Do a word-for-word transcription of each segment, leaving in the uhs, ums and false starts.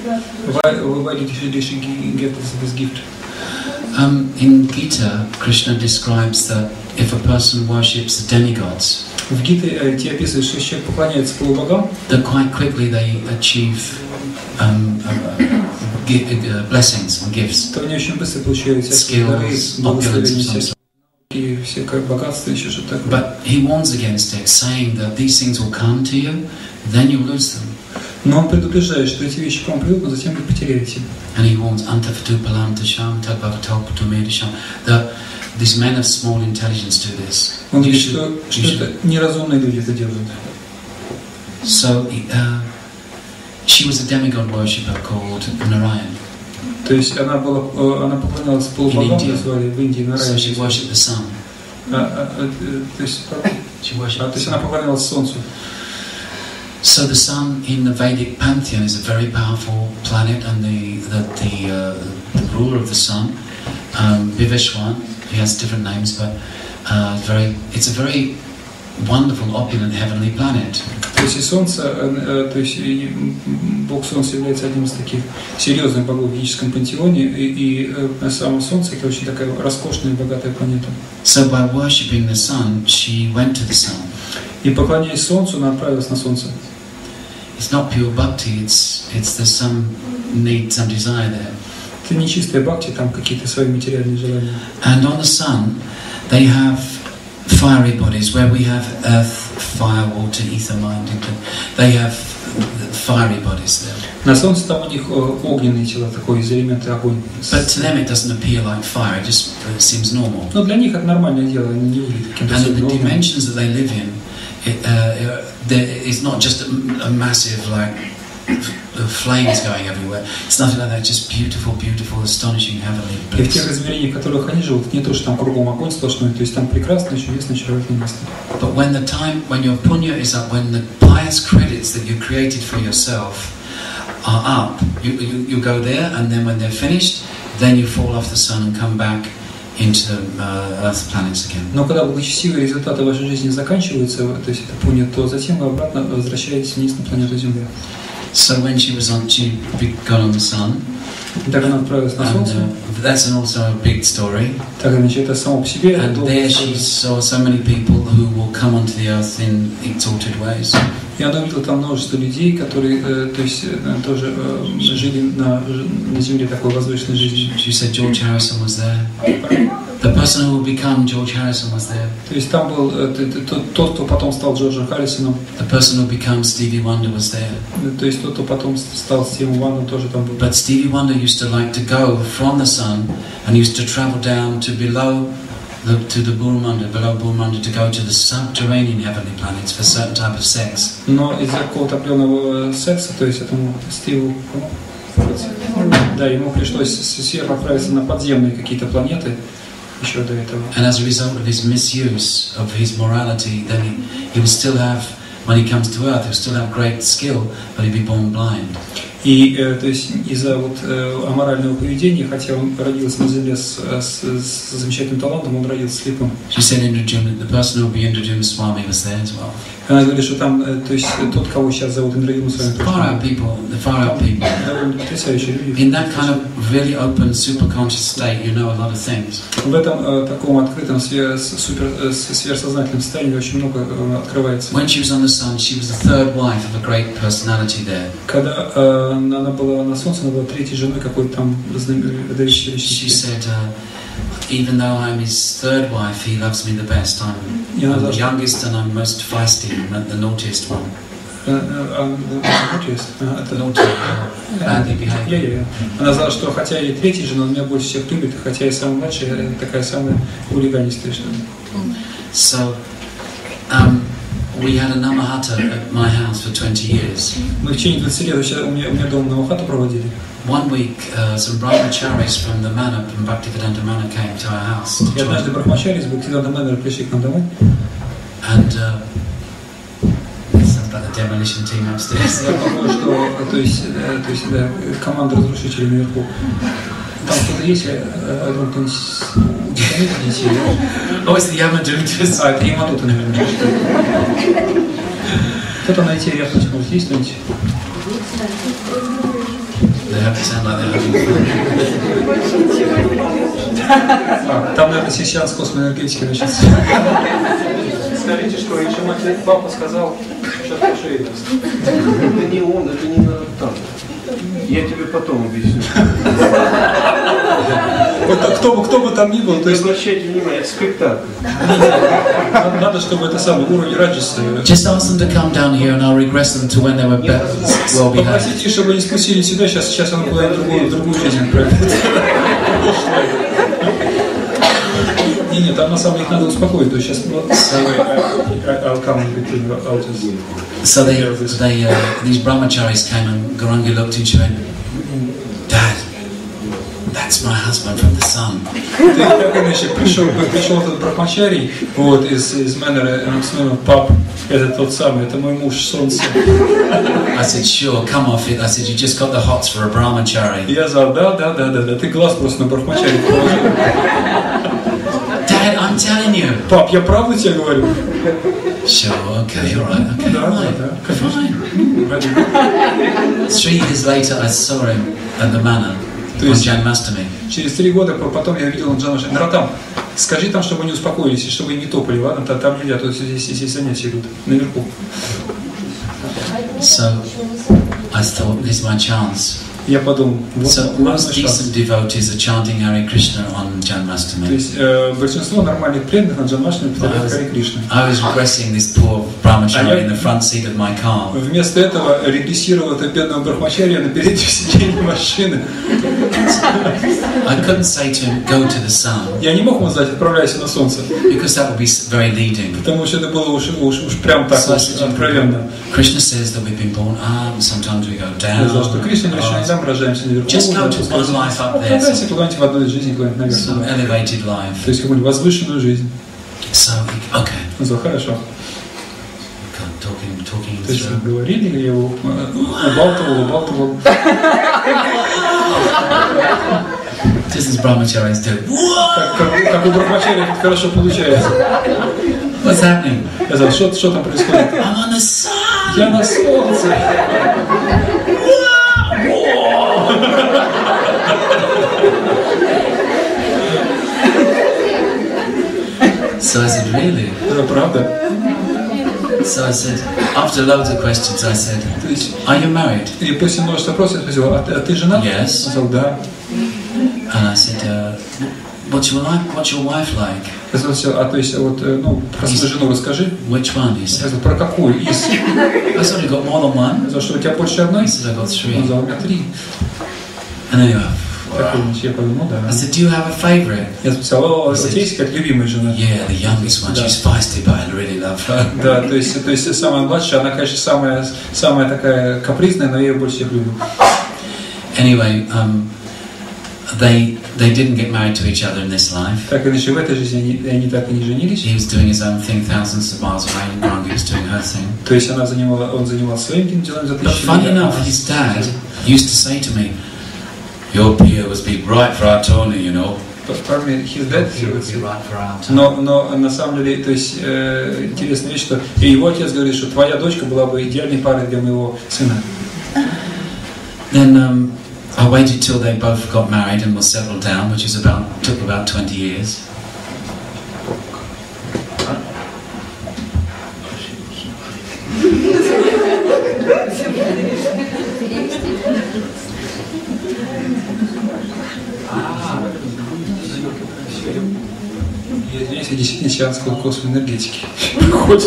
Why, why did she, did she get this, this gift? Um, in Gita, Krishna describes that if a person worships the demigods, в Гите те описывают, что человек поклоняется полубогам, that quite quickly they achieve um, uh, uh, blessings and gifts, то они очень быстро получают всякие дары, благословения, и всякое богатство, еще что-то такое. But he warns against it, saying that these things will come to you, then you lose them. Но он предупреждает, что эти вещи к вам придут, но затем вы потеряете. And he warns, Antavatupalam that these men of small intelligence do this. Он говорит, что, что это неразумные люди это делают. So uh, she was a demigod worshipper called Narayan. То есть она была, она поклонялась полубогам, назвали в Индии Нараян. So she worshipped the sun. А, а, а, то есть, she worshipped а, то есть она поклонялась солнцу. So the sun in the Vedic pantheon is a very powerful planet, and the the the, uh, the ruler of the sun, um, Vivishwan, he has different names, but uh, very it's a very wonderful, opulent heavenly planet. То есть и Солнце, то есть и Бог Солнца является одним из таких серьезных богов в ведическом пантеоне, и, и само Солнце это очень такая роскошная и богатая планета. So by worshipping the sun, she went to the sun. И поклоняясь Солнцу, она отправилась на Солнце. It's not pure bhakti. It's it's there's some need, some desire there. Это не чистая бхакти, там какие-то свои материальные желания. And on the sun, they have fiery bodies where we have earth, fire, water, ether, mind. They have fiery bodies there. На Солнце там у них огненные тела, такой из элемента огонь. But to them it doesn't appear like fire. It just it seems normal. Но для них это нормальное дело, они не выглядят каким-то. And the dimensions that they live in, it, uh, it's not just a, a massive like flames going everywhere. It's nothing like that. Just beautiful, beautiful, astonishing heavenly bliss. И в тех измерениях, в которых они живут, не то, что там кругом огонь сплошной, то есть там прекрасное, чудесное, очаровательное место. But when the time, when your punya is up, when the pious credits that you created for yourself are up, you, you you go there, and then when they're finished, then you fall off the sun and come back into the uh, Earth planets again. Но когда благочестивые результаты вашей жизни заканчиваются, то есть это пунья, то затем вы обратно возвращаетесь вниз на планету Земля. So when she was on, she got on the sun. Так она отправилась на Солнце. And, uh, that's also a big story. Так, значит, это само по себе. And there she saw so many people who will come onto the earth in exalted ways. И она увидела там множество людей, которые, э, то есть, э, тоже э, жили на, на Земле такой возвышенной жизнью. She said George Harrison was there. The person who will become George Harrison was there. То есть там был э, тот, тот, кто потом стал Джорджем Харрисоном. The person who will become Stevie Wonder was there. То есть тот, кто потом стал Стивом Вандом, тоже там был. But Stevie Wonder used to like to go from the sun and used to travel down to below the, to the Burmanda, below Burmanda, to go to the subterranean heavenly planets for certain type of sex. Но из-за какого-то определенного секса, то есть этому Стиву, да, ему пришлось сверху отправиться на подземные какие-то планеты еще до этого. And as a result of his misuse of his morality, then he, he would still have, when he comes to Earth, he'll still have great skill, but he'll be born blind. И э, то есть из-за вот э, аморального поведения, хотя он родился на земле с, с, с замечательным талантом, он родился слепым. She said Indradyumna, the person who will be Indradyumna Swami was there as well. Она говорит, что там, э, то есть тот, кого сейчас зовут Индрадьюмна Свами, far out people, the far out people. Потрясающие люди. In that kind of really open, super conscious state, you know a lot of things. В этом э, таком открытом свер, супер э, сверхсознательном состоянии очень много э, открывается. When she was on the sun, she was the third wife of a great personality there. Когда э, она была на Солнце, она была третьей женой какой-то там выдающейся личности. She said, uh, even though I'm his third wife, he loves me the best. I'm, I'm the youngest and I'm most feisty and the naughtiest one. Она сказала, что хотя я и третья жена, он меня больше всех любит, хотя я самая младшая, я такая самая хулиганистая, что ли. So, um, we had a Namahata at my house for twenty years. Мы в течение двадцати лет у меня, у меня дома Намахату проводили. One week, uh, some brahmacharis from the manor, from Bhaktivedanta Manor, came to our house. И однажды брахмачари из Бхактивиданта Манора пришли к нам домой. And uh, sounds like the demolition team upstairs. Я похоже, что, то есть, то есть, да, команда разрушителей наверху. Там кто-то есть, я думаю, кто-нибудь детей. Oh, it's the Yamadutas. А, это Ямадута, наверное. Кто-то найти рядом, может, есть кто-нибудь? They sound like they're having fun. А, там, наверное, сеанс космоэнергетики начнется. Скажите, что еще мать, папа сказал, сейчас по шее даст. Это не он, это не там. Я тебе потом объясню. Вот, кто, бы, кто бы там ни был, то есть... Обращайте внимание, это спектакль. Надо, чтобы это самый уровень раджаса. Just ask them to come down here and I'll regress them to when they were well behaved. Попросите, чтобы они спустили сюда, сейчас, сейчас он куда-нибудь другую, другую жизнь отправит. Не, не, там на самом деле их надо успокоить, то есть сейчас вот I'll come between you, I'll just... So they, they, uh, these brahmacharis came and Gaurangi looked into it and went, Dad, that's my husband from the sun. Так иначе пришел, пришел этот брахмачарий, вот, из, из Мэннера, и он сказал, пап, это тот самый, это мой муж, солнце. I said, sure, come off it. I said, you just got the hots for a brahmachari. Я сказал, да, да, да, да, да, ты глаз просто на брахмачарий положил. Dad, I'm telling you. Пап, я правду тебе говорю? Sure, okay, all right, okay, Да, fine, да, да. fine. Three years later, I saw him at the manor on Janmastami. Через три года потом я видел Джанмаштами. Наратам, скажи там, чтобы они успокоились, и чтобы они не топали, ладно? Там, там нельзя, то здесь, здесь занятия идут, наверху. So, I thought, this is my chance. Я подумал, вот So, мой most шанс. decent devotees are chanting Hare Krishna on То Janmastami. есть э, большинство нормальных преданных на Джанмаштами повторяют Харе Кришна. I was regressing this poor brahmachari in the front seat of my car. Вместо этого регрессировал это бедного брахмачария на переднем сиденье машины. I couldn't say to him, go to the sun, Я не мог ему сказать, отправляйся на солнце, because that would be very leading. потому что это было уж, уж, уж прям так So I уж said, откровенно. Krishna says that we've been born up, and sometimes we go Я сказал, down. что Кришна говорит, что там рождаемся наверху. Just go to one life up there, Отправляйся куда-нибудь в одной из жизней, куда-нибудь наверх. some elevated life. То есть какую-нибудь возвышенную жизнь. So, okay, Он сказал, хорошо. God, talking, talking То есть through. говорили, я его убалтывал, убалтывал. This is brahmacharis do. Как, как, как у брахмачария это хорошо получается. What's happening? Я сказал, что, что там происходит? I'm on the sun. Я на солнце. So I said, really? Это правда. So I said, after loads of questions, I said, То есть, are you married? и после множества вопросов я спросил, а ты, а ты женат? Yes. Он сказал, да. And I said, uh, what's your life? What's your wife like? Я спросил, а то есть, вот, э, ну, про свою жену расскажи. Which one? He Я said, сказал, про какую из? I said, you got more than Я one. сказал, что у тебя больше одной? He said, I got Он three. сказал, у меня три. And anyway, Такой, я подумал, ну I да. said, do you have a favourite? Я спросил, о, у тебя есть как любимая жена? Yeah, the youngest one. Да. She's feisty, but I really love her. Да, то есть, то есть самая младшая, она, конечно, самая, самая такая капризная, но я ее больше всех люблю. Anyway, um, they they didn't get married to each other in this life. Так иначе в этой жизни они, они так и не женились. He was doing his own thing thousands of miles away, and Grangi was doing her thing. То есть она занимала, он занимался своим делом за But тысячи funny лет. enough, his dad used to say to me, your peer was be right for our Tony, you know. Pardon, his dad, Your peer would be right for our Tony. но, но на самом деле, то есть э, интересная вещь, что и его отец говорит, что твоя дочка была бы идеальной парой для моего сына. Then um, I waited till they both got married and were settled down, which is about took about twenty years. Я извиняюсь, я действительно сеанс космоэнергетики проходит.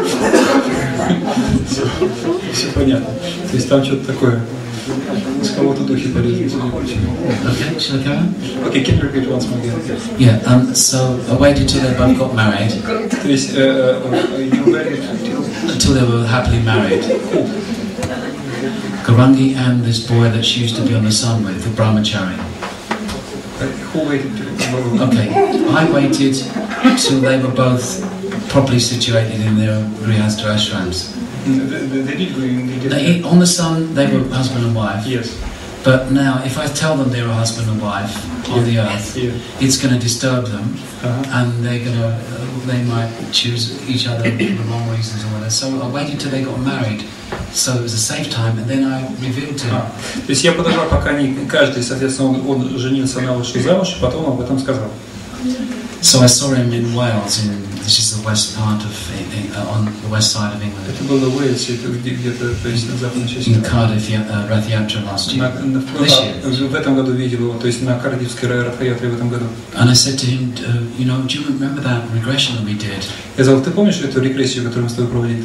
Все понятно. То есть там что-то такое. С кого-то духи полезли. Okay, shall I go on? Окей, can you repeat once more again? Yeah. Um, so I waited till they both got married, То есть, э, э, you married until... until they were happily married. Gaurangi and this boy that she used to be on the sun with, the brahmachari. Who waited till... Okay, I waited till they were both properly situated in their grihastha ashrams. They, they did go in, they did... They, on the sun, they were husband and wife. Yes. But now, if I tell them they're a husband and wife on the earth, Yeah. it's going to disturb them, Ага. and they're going to, uh, they might choose each other for the wrong reasons or whatever. So I waited till they got married, so it was a safe time, and then I revealed to him. А, то есть я подождал, пока они, каждый, соответственно, он, он женился, она вышла замуж, и потом об этом сказал. So I saw him in Wales, in this is the west part of, uh, on the west side of England. Это было в Уэльсе, это где- где-то, то есть на западной части. In Cardiff, uh, Rath Yatra last year. На- на- This year. а, в этом году видел его, то есть на Кардивской Ратхаятре в этом году. And I said to him, uh, you know, do you remember that regression that we did? Я сказал, ты помнишь эту регрессию, которую мы с тобой проводили?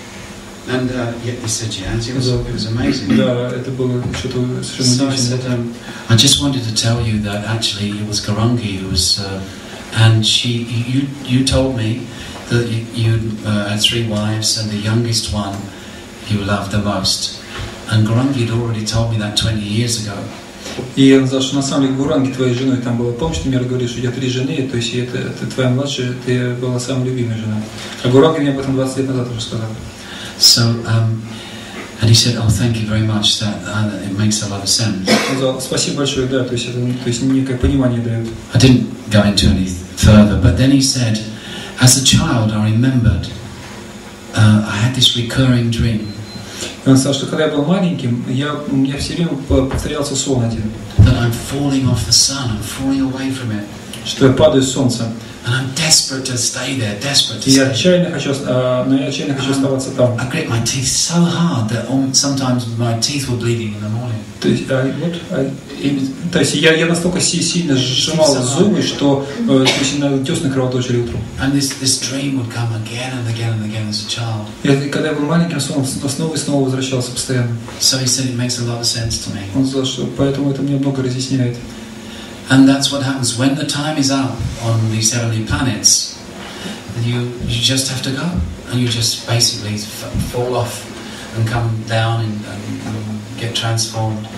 And uh, yeah, he said, yes, it was, it was amazing. Да, это было что-то So совершенно I said, удивительное. um, I just wanted to tell you that actually it was Garangi who was, uh, and she, you, you told me that you, you uh, had three wives and the youngest one you loved the most. And Garangi had already told me that twenty years ago. И я сказал, что на самом деле Гуранги твоей женой там было. Помнишь, ты мне говоришь, что у тебя три жены, то есть и это, это твоя младшая, ты была самой любимой женой. А Гуранги мне об этом двадцать лет назад уже сказал. So, um, and he said, oh, thank you very much, that, uh, it makes a lot of sense. Он сказал, спасибо большое, да, то есть это то есть некое понимание дает. I didn't go into any further, but then he said, as a child I remembered, uh, I had this recurring dream. И он сказал, что когда я был маленьким, я, у меня все время повторялся сон один, That I'm falling off the sun, I'm falling away from it. что я падаю с солнца. And I'm desperate to stay there, desperate to И я stay. отчаянно хочу, а, но я отчаянно хочу оставаться там. I grit my teeth so hard that um, sometimes my teeth were bleeding in the morning. То есть, а, вот, а, и, то есть я, я настолько си- сильно сжимал зубы, что э, то есть, на десны кровоточили утром. And this, this dream would come again and again and again as a child. И когда я был маленьким, сон снова и снова возвращался постоянно. So he said it makes a lot of sense to me. Он сказал, что поэтому это мне много разъясняет. And that's what happens when the time is up on these heavenly planets. You you just have to go, and you just basically f- fall off and come down and, and get transformed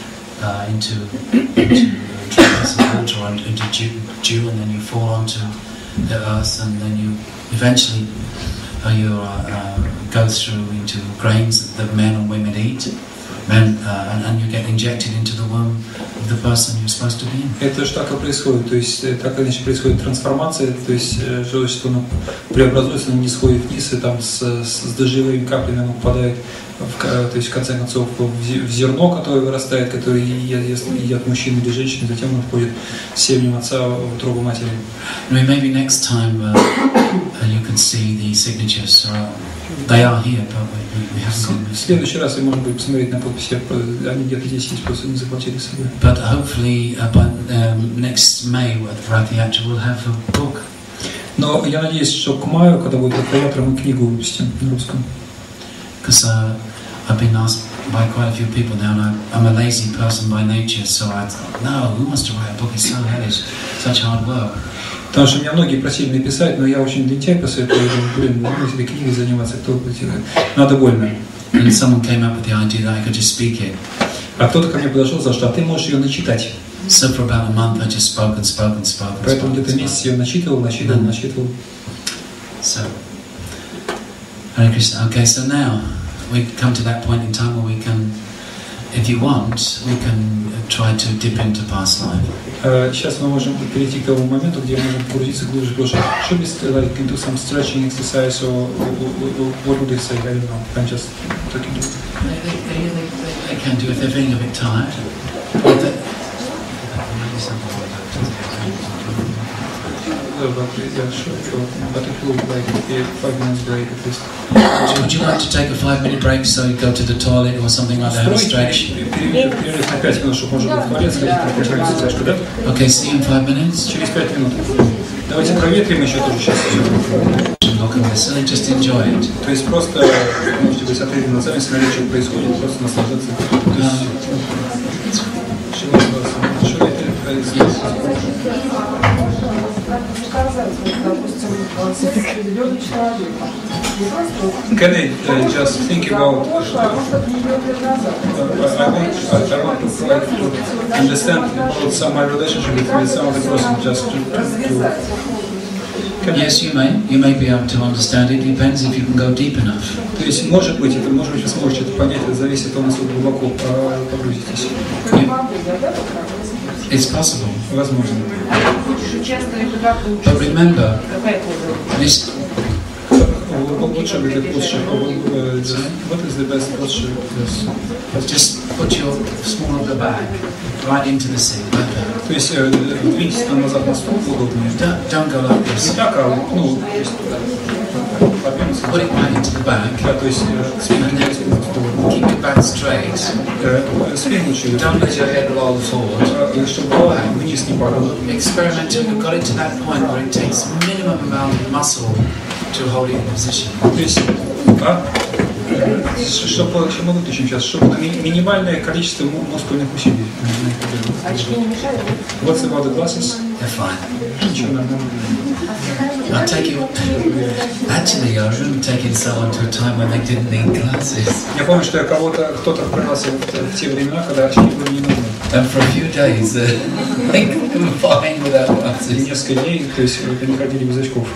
uh, into into transcendental or into dew, dew, and then you fall onto the earth, and then you eventually uh, you uh, uh, go through into grains that men and women eat, men, uh, and, and you get injected into the womb of the person you're supposed to be in. Это же так и происходит, то есть э, так или иначе происходит трансформация, то есть э, человечество оно преобразуется, оно не сходит вниз, и там с, с, с дождевыми каплями оно попадает, в, ка- то есть в конце концов в, зе- в зерно, которое вырастает, которое е- ест- едят мужчины или женщины, затем оно входит семенем отца в утробу матери. I mean, maybe next time uh, uh, you can see the signatures. Uh, they are here, but we, we haven't В got them. следующий раз, я, может быть, посмотреть на подписи, они где-то здесь есть, просто не захватили с собой. But hopefully, uh, by um, next May, at Rath Yatra, we'll have a book. Но я надеюсь, что к маю, когда будет Ратхаятра, мы книгу выпустим на русском. Because uh, I've been asked by quite a few people now, and I'm, I'm a lazy person by nature, so I thought, no, who wants to write a book? It's so hellish, such hard work. Потому что меня многие просили написать, но я очень лентяй по своей природе. Блин, ну, этой книгой заниматься, кто будет делать? Надо больно. And someone came up with the idea that I could just speak it. А кто-то ко мне подошел и сказал, что а ты можешь ее начитать. So for about a month, I just spoke and spoke and spoke and Поэтому spoke. где-то And месяц spoke. ее начитывал, начитывал, Мгм. начитывал. So, Hare Krishna. Okay, so now we come to that point in time where we can, if you want, we can uh, try to dip into past life. А сейчас мы можем перейти к тому моменту, где мы можем погрузиться глубже в прошлое. Should we like do some stretching exercise or, or, or, or what would they say? I don't know. I'm just talking. They, they, they, they, they can do if they're feeling a bit tired. Or they, maybe something like that. Uh, but yeah, sure, sure. But it will like a five minutes break at least. Would you like to take a five-minute break so you go to the toilet or something like that, have a stretch? Перерыв на пять минут, чтобы можно было в туалет сходить, проходить стяжку, да? Okay, see you in five minutes. Через пять минут. Давайте проветрим еще тоже сейчас. Look at this, and just enjoy it. То есть просто можете быть открытым глазами, смотреть, что происходит, просто наслаждаться. То есть, чего классно. Что это? Can I uh, just think about? Uh, I want, I want to try to understand about some my relationship with, with some of the person, just to, to, to Yes, you may. You may be able to understand it. Depends if you can go deep enough. То есть, может быть, это, может быть, вы сможете это понять, это зависит от того, насколько глубоко э, погрузитесь. It's possible. Возможно. But remember, this, Лучше будет лучше. What is the best posture? just put your small of the back right into the seat, like that. То есть, двиньтесь назад на стул удобнее. Don't, don't go like Не this. так, а, ну, Put it right into the back. да, то есть, And then keep your back straight. спину лучше, Don't let your head roll forward. чтобы голова вниз не падала. Experiment till you've got it to that point where it takes minimum amount of muscle to hold it in position. То есть, а, чтобы, чем мы выключим сейчас, чтобы на ми- минимальное количество му- мускульных усилий. Очки не мешают? What's about the glasses? They're fine. Ничего, нормально. I'll take you. Actually, I remember taking someone to a time when they didn't need glasses. Я помню, что я кого-то, кто-то отправился в, в те времена, когда очки были не нужны. And for a few days, uh, they were fine without И glasses. несколько дней, то есть они ходили без очков.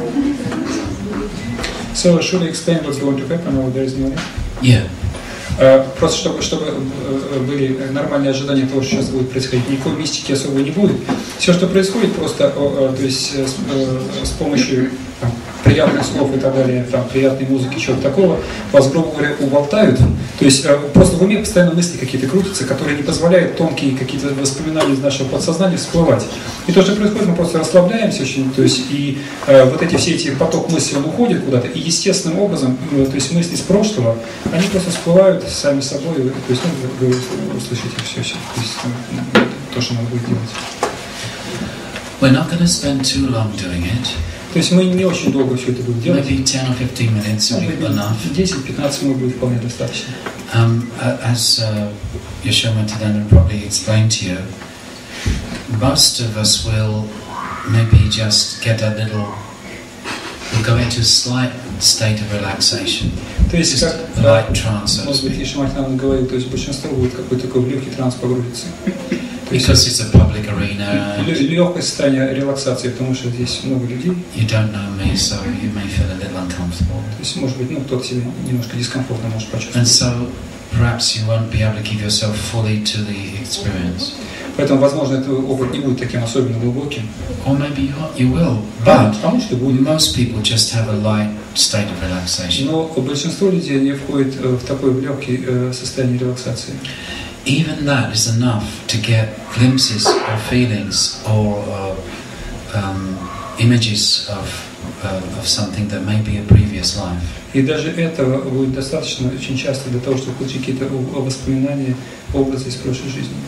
So, should I explain what's going to happen or there is no need? Yeah. Uh, просто чтобы, чтобы uh, были нормальные ожидания того, что сейчас будет происходить. Никакой мистики особо не будет. Все, что происходит, просто uh, то есть, uh, с помощью там, приятных слов и так далее, там, приятной музыки, чего-то такого, вас, грубо говоря, уболтают. То есть uh, просто в уме постоянно мысли какие-то крутятся, которые не позволяют тонкие какие-то воспоминания из нашего подсознания всплывать. И то, что происходит, мы просто расслабляемся очень, то есть и uh, вот эти все эти поток мыслей, он уходит куда-то, и естественным образом, uh, то есть мысли из прошлого, они просто всплывают сами собой, то есть ну, вы, вы услышите все, все то, есть, ну, то, что надо будет делать. We're not going to spend too long doing it. То есть мы не очень долго все это будем делать. Maybe ten or fifteen minutes will be enough. десять-пятнадцать минут будет вполне достаточно. Um, uh, as uh, Yashoma Tadana probably explained to you, most of us will maybe just get a little, we'll go into a slight state of relaxation. То есть, Just как, a light trance, so to может быть, speak. Ишмат нам говорил, то есть большинство будет какой-то такой в легкий транс погрузиться. То есть Because it's a public arena and легкое состояние релаксации, потому что здесь много людей. you don't know me, so you may feel a little uncomfortable. То есть, может быть, ну, кто-то себя немножко дискомфортно может And почувствовать. so perhaps you won't be able to give yourself fully to the experience. Поэтому, возможно, этот опыт не будет таким особенно глубоким. Or maybe you, you will, Да, but а может и будет. most people just have a light state of relaxation. Но большинство людей не входит в такое легкое состояние релаксации. Even that is enough to get glimpses or feelings or uh, um, images of, uh, of something that may be a previous life. И даже этого будет достаточно очень часто для того, чтобы получить какие-то воспоминания, образы из прошлой жизни.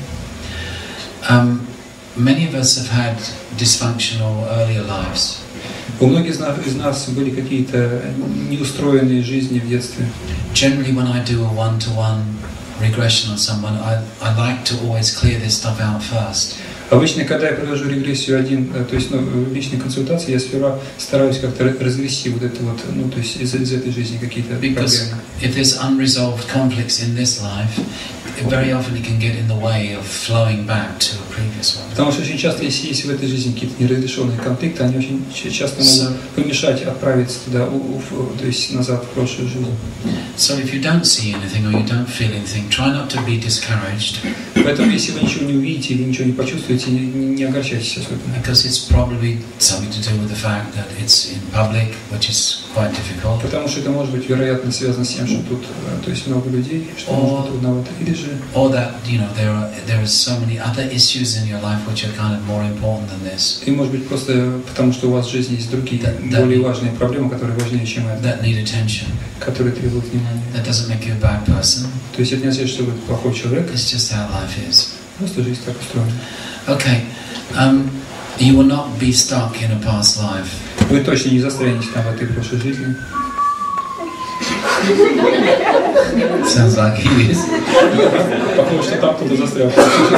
Um, many of us have had dysfunctional earlier lives. У многих из нас, из нас были какие-то неустроенные жизни в детстве. Generally, when I do a one-to-one regression on someone, I, I like to always clear this stuff out first. Обычно, когда я провожу регрессию один, то есть ну, в личной консультации, я сперва стараюсь как-то разгрести вот это вот, ну, то есть из, из этой жизни какие-то Because проблемы. if there's unresolved conflicts in this life, very often it can get in the way of flowing back to a previous one. Потому что очень часто, если есть в этой жизни какие-то неразрешенные конфликты, они очень часто могут помешать отправиться туда, у, у, то есть назад в прошлую жизнь. So if you don't see anything or you don't feel anything, try not to be discouraged. Поэтому, если вы ничего не увидите или ничего не почувствуете, не, не, не огорчайтесь особенно. Because it's probably something to do with the fact that it's in public, which is quite difficult. Потому что это может быть, вероятно, связано с тем, что тут, то есть много людей, что О. может быть трудновато. Или же, Or that, you know, there are there are so many other issues in your life which are kind of more important than this, и может быть просто потому, что у вас в жизни есть другие, Да, да. более важные проблемы, которые важнее, чем это, that need attention. которые требуют внимания. That doesn't make you a bad person. То есть это не означает, что вы плохой человек, It's just how life is. просто жизнь так устроена. Okay, um, you will not be stuck in a past life. Вы точно не застрянете там в этой прошлой жизни. Sounds like he is. Похоже, что там кто-то застрял.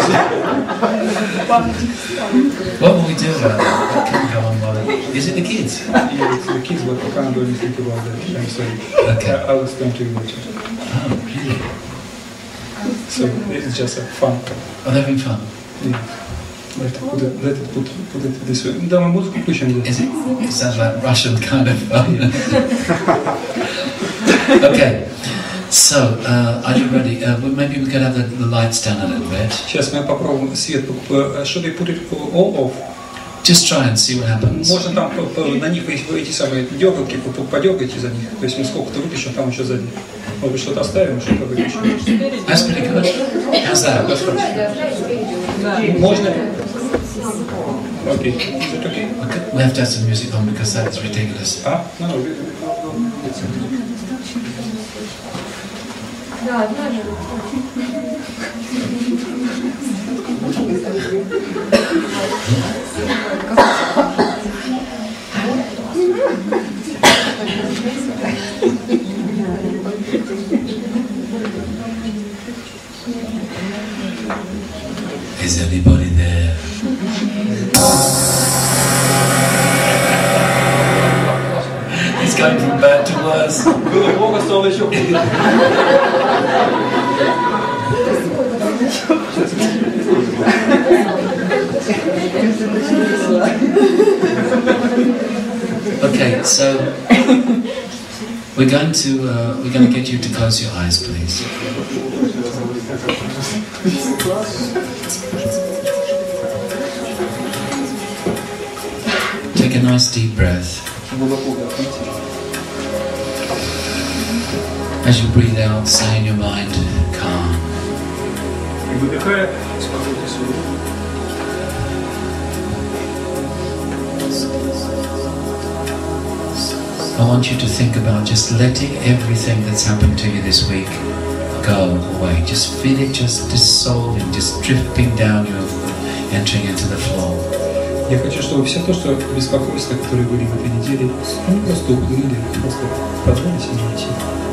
What will we do about that? That can't go on while it... Is it the kids? The kids, but I can't do anything about that. I'm sorry. Okay. I- I'll explain to you later. Oh, really? So it's just a fun. Oh, they're having fun. Yeah. Let it put it, let it put, put it this way. Да, мы музыку включим. Is it, is that like Russian kind of fun? Okay, so uh, are you ready? Uh, well, maybe we could have the, the lights down a little bit. Сейчас мы попробуем свет. Should we put it all off? Just try and see what happens. Можно там на них эти самые дергалки, подергайте за них. То есть мы сколько-то выключим, там еще сзади. Может быть, что-то оставим, что-то выключим. That's pretty good. How's that? Можно. Окей. Is it okay? Okay. We have to have some music on because that's ridiculous. А? No, no. Да, одна же. Is anybody there? It's going from bad to worse. Было плохо, стало еще хуже. Okay, so we're going to uh, we're going to get you to close your eyes, please. Take a nice deep breath. As you breathe out, say in your mind, calm. I want you to think about just letting everything that's happened to you this week go away. Just feel it just dissolving, just drifting down, you entering into the flow. Я хочу, чтобы все то, что беспокойство, которые были в этой неделе, они просто уплыли, просто позволите мне идти.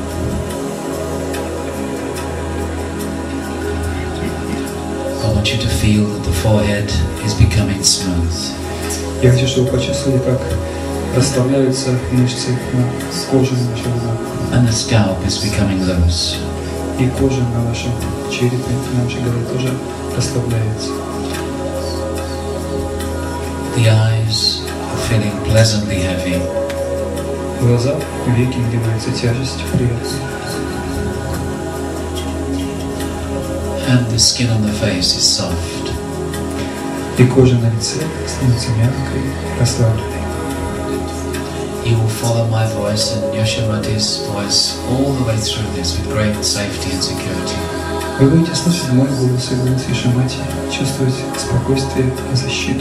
I want you to feel that the forehead is becoming smooth. Я хочу, чтобы вы почувствовали, как расслабляются мышцы на коже на вашем лбу. And the scalp is becoming loose. И кожа на вашем черепе, на вашей голове тоже расслабляется. The eyes are feeling pleasantly heavy. Глаза, веки наливаются тяжестью, приятно. And the skin on the face is soft. И кожа на лице становится мягкой, расслабленной. You will follow my voice and Yoshimate's voice all the way through this with great safety and security. Вы будете слышать мой голос и голос Йошимати, чувствовать спокойствие и защиту.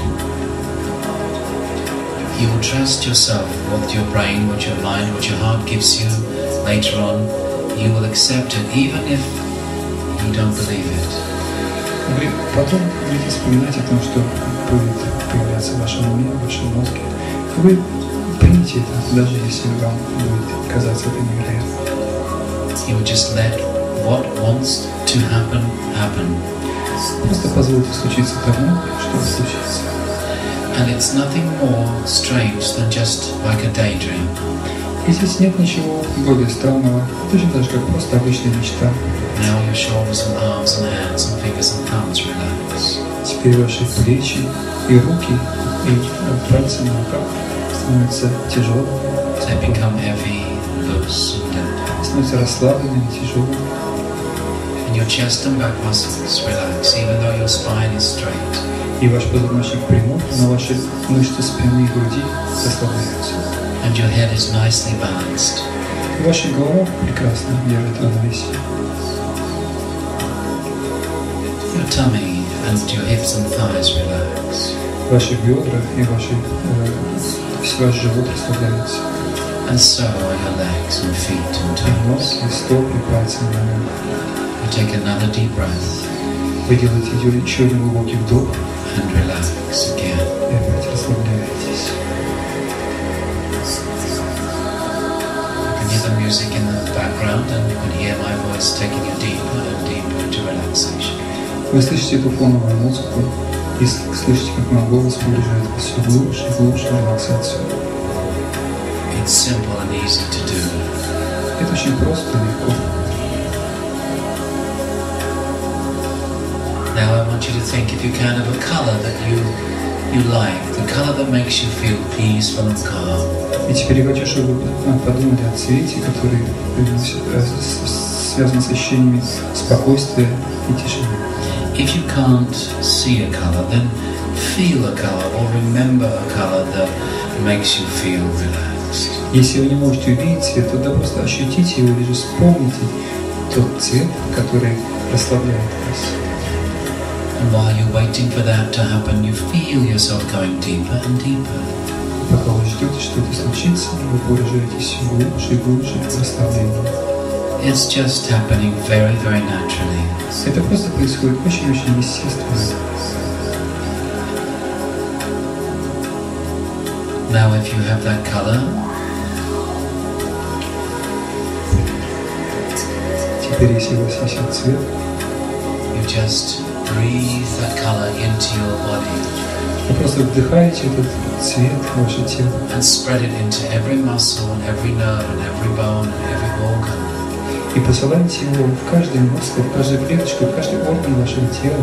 You will trust yourself, what your brain, what your mind, what your heart gives you later on. You will accept it even if you don't believe it. Вы потом будете вспоминать о том, что будет появляться в вашем уме, в вашем мозге. Вы примите это, даже если вам будет казаться это невероятно. You will just let what wants to happen, happen. Просто позвольте случиться тому, что случится. And it's nothing more strange than just like a daydream. И здесь нет ничего более странного, точно так же, как просто обычная мечта. Now your shoulders and arms and hands and fingers and thumbs relax. Теперь ваши плечи и руки, и пальцы на руках становятся тяжелыми, They become heavy, loose and dead. становятся расслабленными, тяжелыми. And your chest and back muscles relax, even though your spine is straight. И ваш позвоночник прямой, но ваши мышцы спины и груди расслабляются. And your head is nicely balanced. И ваша голова прекрасно держит равновесие. Your tummy and your hips and thighs relax. Ваши бедра и ваши, э, ваш живот расслабляются. And so are your legs and feet and И ног, toes. и стоп, и пальцы на ногах. You take another deep breath Вы делаете еще один глубокий вдох and relax again. и опять расслабляетесь. You can hear the music in the background and you can hear my voice taking you deeper and deeper into relaxation. Вы слышите эту фоновую музыку и слышите, как мой голос погружает вас все глубже и глубже в релаксацию. It's simple and easy to do. Это очень просто и легко. Now I want you to think, if you can, of a color that you you like, the color that makes you feel peaceful and calm. И теперь я хочу, чтобы вы подумали о цвете, который связан с ощущениями спокойствия и тишины. If you can't see a color, then feel a color or remember a color that makes you feel relaxed. Если вы не можете увидеть цвет, тогда просто ощутите его или же вспомните тот цвет, который расслабляет вас. And while you're waiting for that to happen, you feel yourself going deeper and deeper. Пока вы ждете, что это случится, вы погружаетесь все глубже и глубже в расслабление. It's just happening very, very naturally. Это просто происходит очень-очень естественно. Now, if you have that color, теперь, если у вас есть этот цвет, you just breathe that color into your body. Вы просто вдыхаете этот цвет в ваше тело. And spread it into every muscle and every nerve and every bone and every organ. И посылаете его в каждый мускул, в каждую клеточку, в каждый орган вашего тела.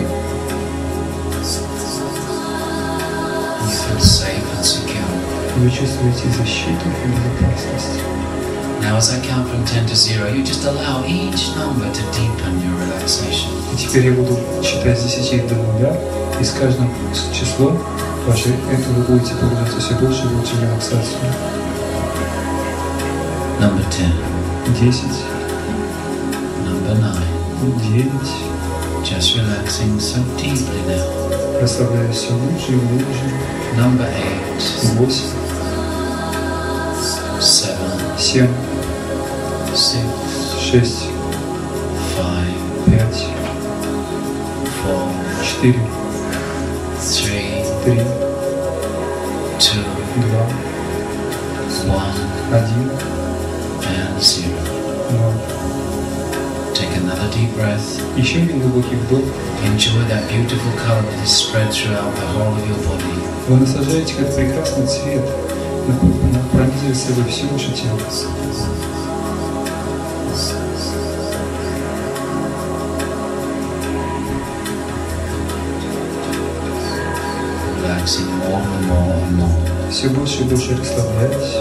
You feel safe and secure. Вы чувствуете защиту и безопасность. Now, as I count from ten to zero, you just allow each number to deepen your relaxation. И теперь я буду считать с десяти до нуля, и с каждым числом ваше, это вы будете погружаться все больше и больше в релаксацию. Number ten. Десять. Number nine. Девять. Just relaxing so deeply now. Расслабляюсь все глубже и глубже. Number eight. Восемь. Seven. Семь. Six. Шесть. Five. Пять. Four. Четыре. Three. Три. Two. Два. One. Один. And zero. Ноль. Take another deep breath. Еще один глубокий вдох. Enjoy that beautiful color that is spread throughout the whole of your body. Вы наслаждаете, как прекрасный цвет пронизывает собой все ваше тело. Relaxing more and more and more. Все больше и больше расслабляйтесь.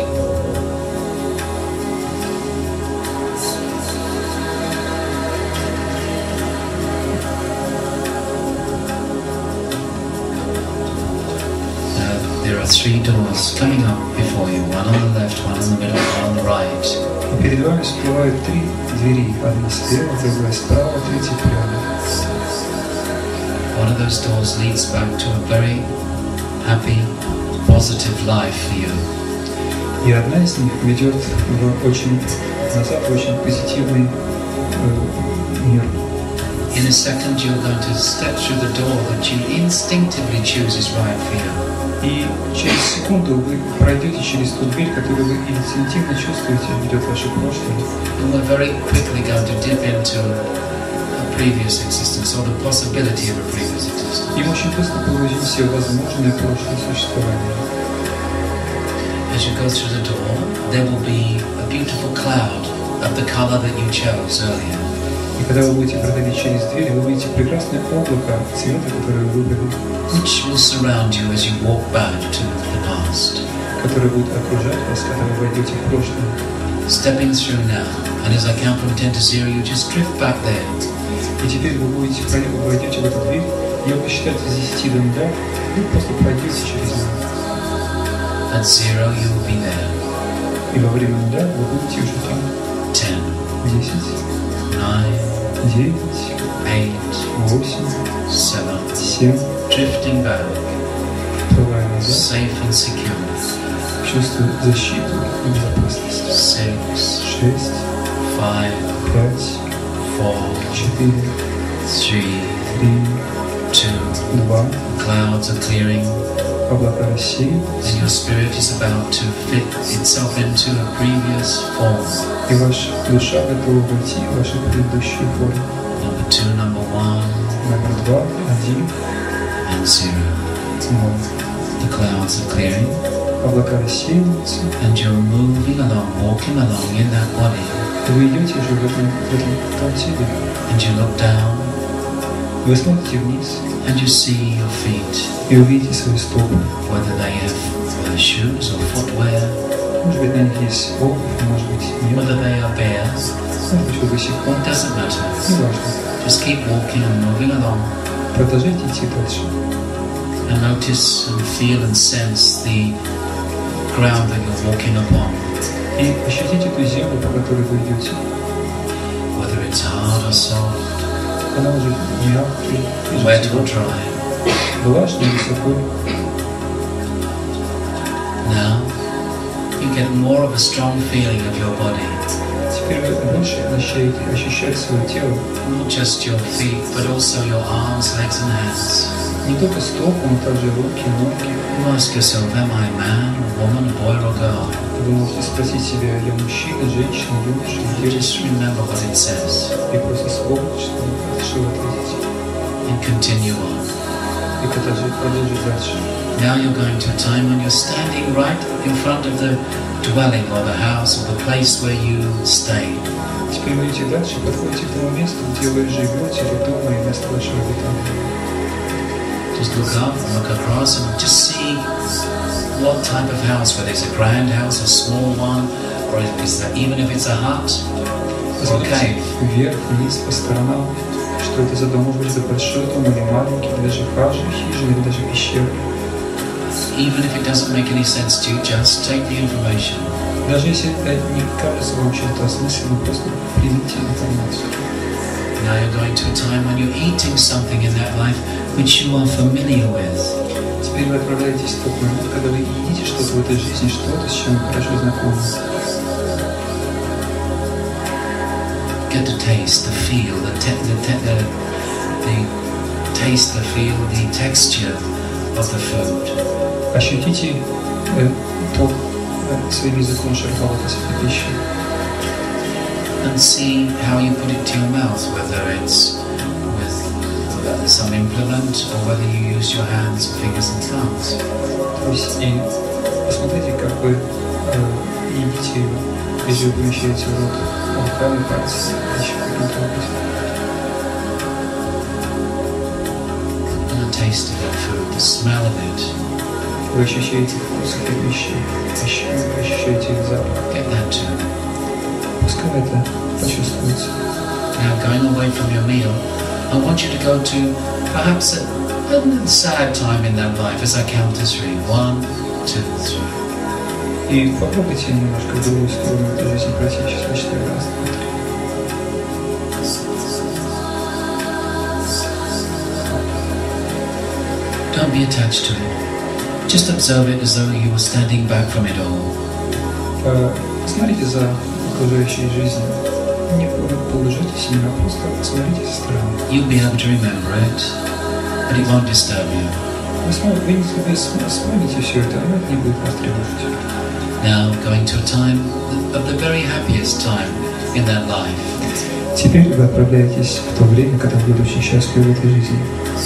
There are three doors coming up before you, one on the left, one in the middle, one on the right. И перед вами всплывают три двери, одна слева, другая справа, третья прямо. One of those doors leads back to a very happy, positive life for you. И одна из них ведет в очень назад, в очень позитивный э, мир. In a second, you're going to step through the door that you instinctively choose is right for you. И через секунду вы пройдете через ту дверь, которую вы инстинктивно чувствуете, ведет ваше прошлое. And we're very quickly going to dip into a previous existence or the possibility of a previous existence. И мы очень быстро погрузимся в возможное прошлое существование. As you go through the door, there will be a beautiful cloud of the color that you chose earlier. И когда вы будете проходить через дверь, вы увидите прекрасное облако цвета, которое вы выбрали, which will surround you as you walk back to the past. которое будет окружать вас, когда вы войдете в прошлое. Stepping through now, and as I count from ten to zero, you just drift back there. И теперь вы будете войдете в эту дверь, я буду считать с десяти до нуля, вы просто пройдете через нее. At zero, you will be there. И во время нуля вы будете уже там. Ten. Десять. Nine. Девять. Eight. Восемь. Seven. Семь. Drifting back. Плывая назад. Safe and secure. Чувствую защиту и безопасность. Six. Шесть. Five. Пять. Four. Четыре. Three. Три. Two. Два. Clouds are clearing. Облака рассеиваются. And your spirit is about to fit itself into a previous form. И ваша душа готова войти в вашу предыдущую форму. Number two, number one, Номер два, один, and zero. ноль. The clouds are clearing, Облака рассеиваются. and you're moving along, walking along in that body. Вы идете уже в этом, в этом, в том теле. And you look down, Вы смотрите вниз and you see your feet, и увидите свои стопы. whether they have uh, shoes or footwear, Может быть, на них есть обувь, может быть, нет. whether they are bare. Может быть, вы босиком. It doesn't matter. Не важно. Just keep walking and moving along, Продолжайте идти дальше. and notice and feel and sense the ground that you're walking upon, И ощутите ту землю, по которой вы идете. whether it's hard or soft, Она уже мягкая, wet or dry. влажная или сухой. Now you get more of a strong feeling of your body, Теперь вы больше начинаете ощущать свое тело. not just your feet, but also your arms, legs, and hands. Не только стопы, но также руки, ноги. You ask yourself, am I a man, woman, boy, or girl? Вы можете спросить себя, я мужчина, женщина, юноша, You девушка. just remember what it says И просто вспомните, что, что вы ответите. and continue on. И продолжить, продолжить дальше. Now you're going to a time when you're standing right in front of the dwelling or the house or the place where you stay. Теперь вы идете дальше, подходите к тому месту, где вы живете, или дома, и место вашего обитания. Just look up and look across and just see what type of house, whether it's a grand house, a small one, or if it's a, even if it's a hut or a cave. Вверх, вниз, по сторонам. Что это за дом? Может быть, это большой дом или маленький, или даже хижина, хижина, или даже пещера. Even if it doesn't make any sense to you, just take the information. Даже если это не кажется вам чем-то осмысленным, просто примите информацию. Now you're going to a time when you're eating something in that life which you are familiar with. Теперь вы отправляетесь в тот момент, когда вы едите что-то в этой жизни, что-то, с чем вы хорошо знакомы. Get the taste, the feel, the, te- the, te- the, the taste, the feel, the texture of the food. Ощутите э, то э, своим языком шероховатость этой пищи. And see how you put it to your mouth, whether it's with uh, some implement or whether you use your hands, fingers and thumbs. То есть и посмотрите, как вы э, едите его, или же вы помещаете в рот руками, пальцами, еще каким-то образом. And the taste of that food, the smell of it. Вы ощущаете вкус этой пищи, ощущаете, ощущаете их запах. Get that too. Пускай это почувствуется. Now going away from your meal, I want you to go to perhaps a, a sad time in that life as I count to three. One, two, three. И попробуйте немножко в другую сторону этой жизни пройти сейчас четыре раза. Don't be attached to it. Just observe it as though you were standing back from it all. Э, Смотрите за окружающей жизнью. Не погружайтесь в нее, просто смотрите со стороны. You'll be able to remember it, but it won't disturb you. Вы сможете, вы не вспомните все это, оно не будет вас тревожить. Now going to a time of the very happiest time in that life. Теперь вы отправляетесь в то время, когда вы будете очень счастливы в этой жизни.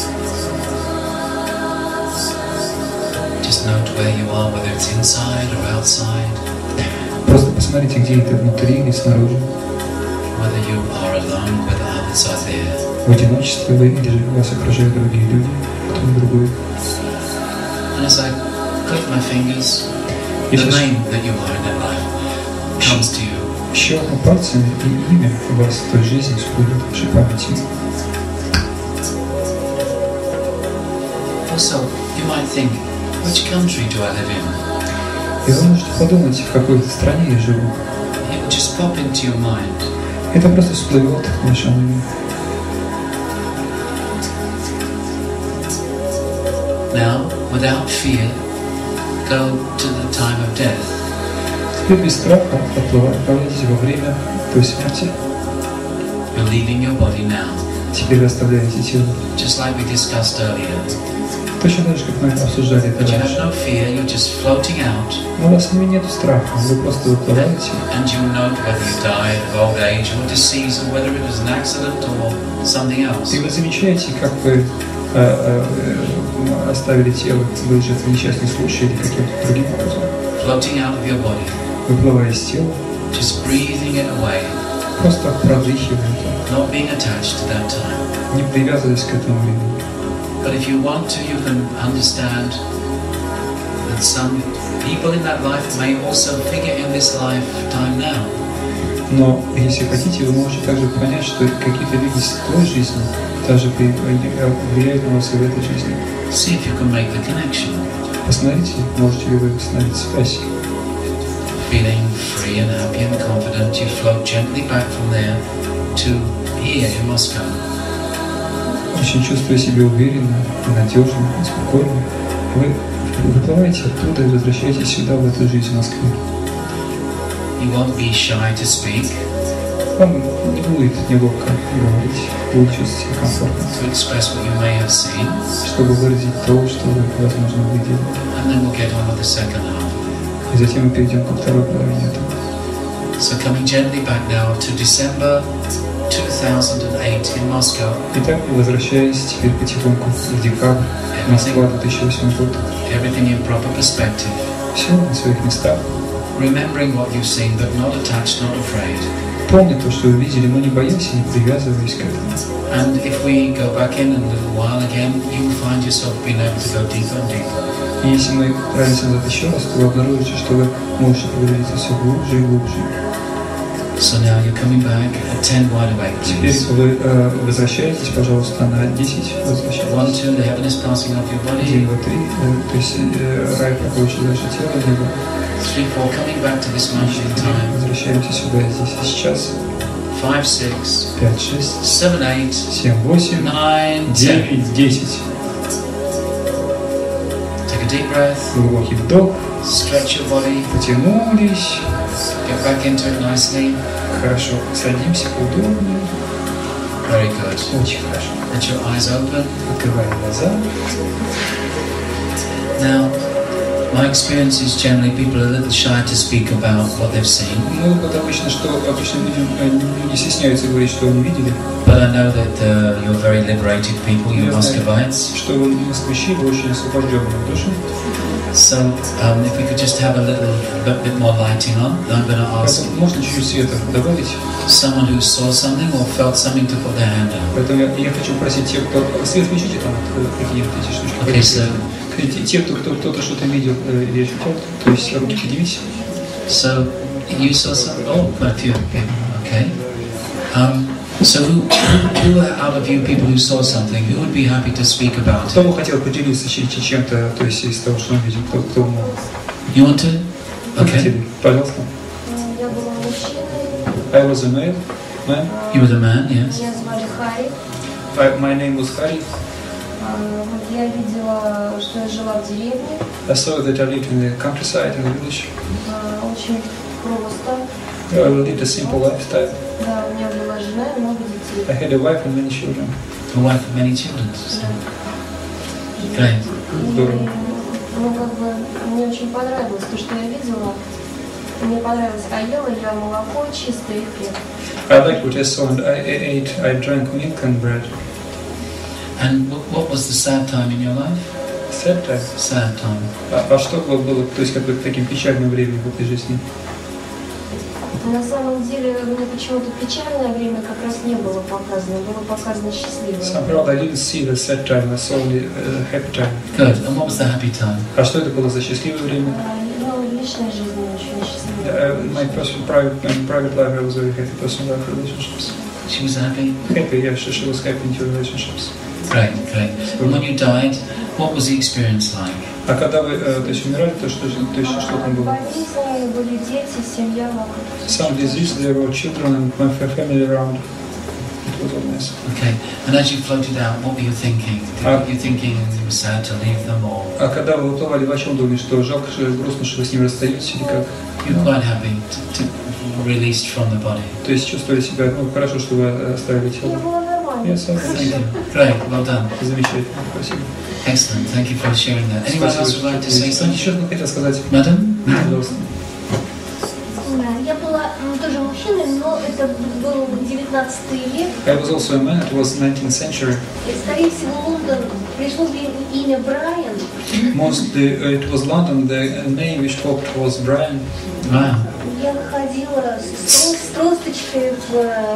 Just note where you are, whether it's inside or outside, Просто посмотрите, где это, внутри или снаружи. whether you are alone, whether others are there. В одиночестве вы или же вас окружают другие люди, кто-то другой. And as I click my fingers, И the сейчас name that you are in that life comes to you. щелкну пальцами, и имя у вас в той жизни всплывет в вашей памяти. Also, you might think, which country do I live in? И вы можете подумать, в какой стране я живу. It will just pop into your mind. Это просто всплывет в вашем уме. Now, without fear, go to the time of death. Теперь без страха отправляйтесь во время той смерти. You're leaving your body now, Теперь вы оставляете тело. just like we discussed earlier. Точно так же, как мы обсуждали это But you have раньше. no fear, you're just floating out, Но у вас нет страха, вы просто выплываете. and you note whether you died of old age or disease, or whether it was an accident or something else. И вы замечаете, как вы э, э, э, оставили тело, был же это несчастный случай или каким-то другим образом. Floating out of your body, Выплывая из тела, just breathing it away, Просто продыхивайте. not being attached to that time. Не привязываясь к этому времени. But if you want to, you can understand that some people in that life may also figure in this lifetime now. Но если хотите, вы можете также понять, что какие-то люди с той жизни также влияют на вас и в этой жизни. See if you can make the connection. Посмотрите, можете ли вы установить связь. Feeling free and happy and confident, you float gently back from there to here in Moscow. Очень чувствуя себя уверенно, надежно, спокойно, вы выплываете оттуда и возвращаетесь сюда, в эту жизнь в Москве. You won't be shy to speak. Вам не будет неловко говорить, будет чувствовать себя комфортно. To express what you may have seen, чтобы выразить то, что вы, возможно, видели. and then we'll get on with the second half. И затем мы перейдем ко второй половине этого. So coming gently back now to December two thousand eight in Moscow. Итак, возвращаясь теперь потихоньку в декабрь, Москва, две тысячи восьмой год. Everything in proper perspective. Все на своих местах. Remembering what you've seen, but not attached, not afraid. Помни то, что вы видели, но не боясь и не привязываясь к этому. And if we go back in in a little while again, you will find yourself being able to go deeper and deeper. И если мы отправимся назад еще раз, то вы обнаружите, что вы можете погрузиться все глубже и глубже. So now you're coming back at ten wide awake, Теперь please. вы э, возвращаетесь, пожалуйста, на десять. Возвращайтесь. One, two, the heaven is passing off your Один, body. два, три. э, То есть э, рай проходит через ваше тело, небо. Three, four, coming back to this moment in time. Возвращаемся сюда, здесь и сейчас. Five, six, Пять, шесть, seven, eight, семь, восемь, nine, ten. девять, десять. Take a deep breath. Глубокий вдох. Stretch your body. Потянулись. Get back into it nicely. Хорошо. Садимся поудобнее. Very good. Очень хорошо. Let your eyes open. Открываем глаза. Now, my experience is generally people are a little shy to speak about what they've seen. Ну, вот обычно, что обычно люди не стесняются говорить, что они видели. But I know that uh, you're very liberated people, you're Я знаю, Muscovites. что вы москвичи, вы очень освобожденные души. So, um, if we could just have a little bit, bit more lighting on, I'm going to ask Поэтому можно чуть-чуть света добавить. someone who saw something or felt something to put their hand up. Поэтому я, я хочу просить тех, кто... Свет включите там какие-нибудь эти штучки. Okay, so, Те, те, кто, кто, кто-то что-то видел э, или ощутил, то есть руки поднимите. so you saw something? Oh, quite a few people. Okay. Um, so, who, who out of you people who saw something, who would be happy to speak about Кто it? бы хотел поделиться чем- чем-то, то есть из того, что он видел, кто, кто мог? You want to? Кто Okay. хотели? Пожалуйста. Я была мужчиной, I was a male, man. You were the man, yes. меня звали Харри. I, my name was Harry. А, вот я видела, что я жила в деревне, I saw that I lived in the countryside, in the village. а, очень просто. I lived a simple lifestyle. Да, у меня была жена и много детей. I had a wife and many children. A wife of many children. So. Да. Great. И, ну, как бы, мне очень понравилось то, что я видела. Мне понравилось, а ела я молоко чистое и хлеб. I liked what I saw and I ate, I drank milk and bread. And what, what was the sad time in your life? Sad time. Sad time. А, а что было, было, то есть как бы таким печальным временем в этой жизни? На самом деле, мне почему-то печальное время как раз не было показано, было показано счастливое. Somehow I didn't see the sad time, I saw only a happy time. Good. And what was the happy time? А что это было за счастливое время? А, ну, личная жизнь не очень счастливая. Uh, my personal private, in private life, I was very happy. Personal life relationships. She was happy? Happy, yeah, she, she was happy in her relationships. Great, great. And when you died, what was the experience like? А когда вы, э, то есть умирали, то что, же- то есть что там было? Болезни, были дети, семья вокруг. Some disease, there were children and my fa- family around. It was all nice. Okay. And as you floated out, what were you thinking? Uh, Were you thinking you were sad to leave them, or А когда вы уплывали, вы о чем думали? Что жалко, что грустно, что вы с ним расстаетесь или как? you were quite happy to, to released from the body? То есть чувствовали себя, ну, хорошо, что вы оставили Мне тело. было нормально. Yes, Thank yes. you. Great. Well done. Замечательно, спасибо. Excellent. Thank you for sharing that. Anyone else would like to say Спасибо. something? Еще что хотел сказать? Madam? Пожалуйста. Я была м, тоже мужчина, но это был девятнадцатый век. I was also a man, it was nineteenth century. И, скорее всего, Лондон пришло в имя Брайан. Mostly uh, it was London, the name which popped was Brian. Wow. Я ходила с, с тросточкой в,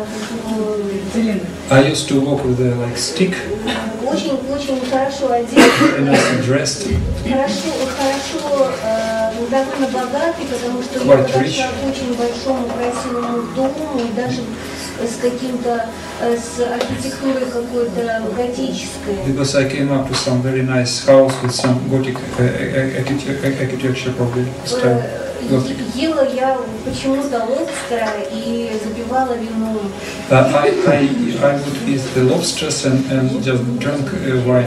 в, I used to walk with a like stick, очень, очень хорошо одет, and nicely dressed. хорошо, хорошо, э, довольно богатый, потому что я Quite подошла rich. к очень большому красивому дому и даже с каким-то, э, с архитектурой какой-то готической. Because I came up to some very nice house with some Gothic uh, architecture, architecture probably style. Gothic. Ела я почему-то лобстера и запивала вином. Uh, I, I, I would eat the lobsters and, and just drink uh, wine.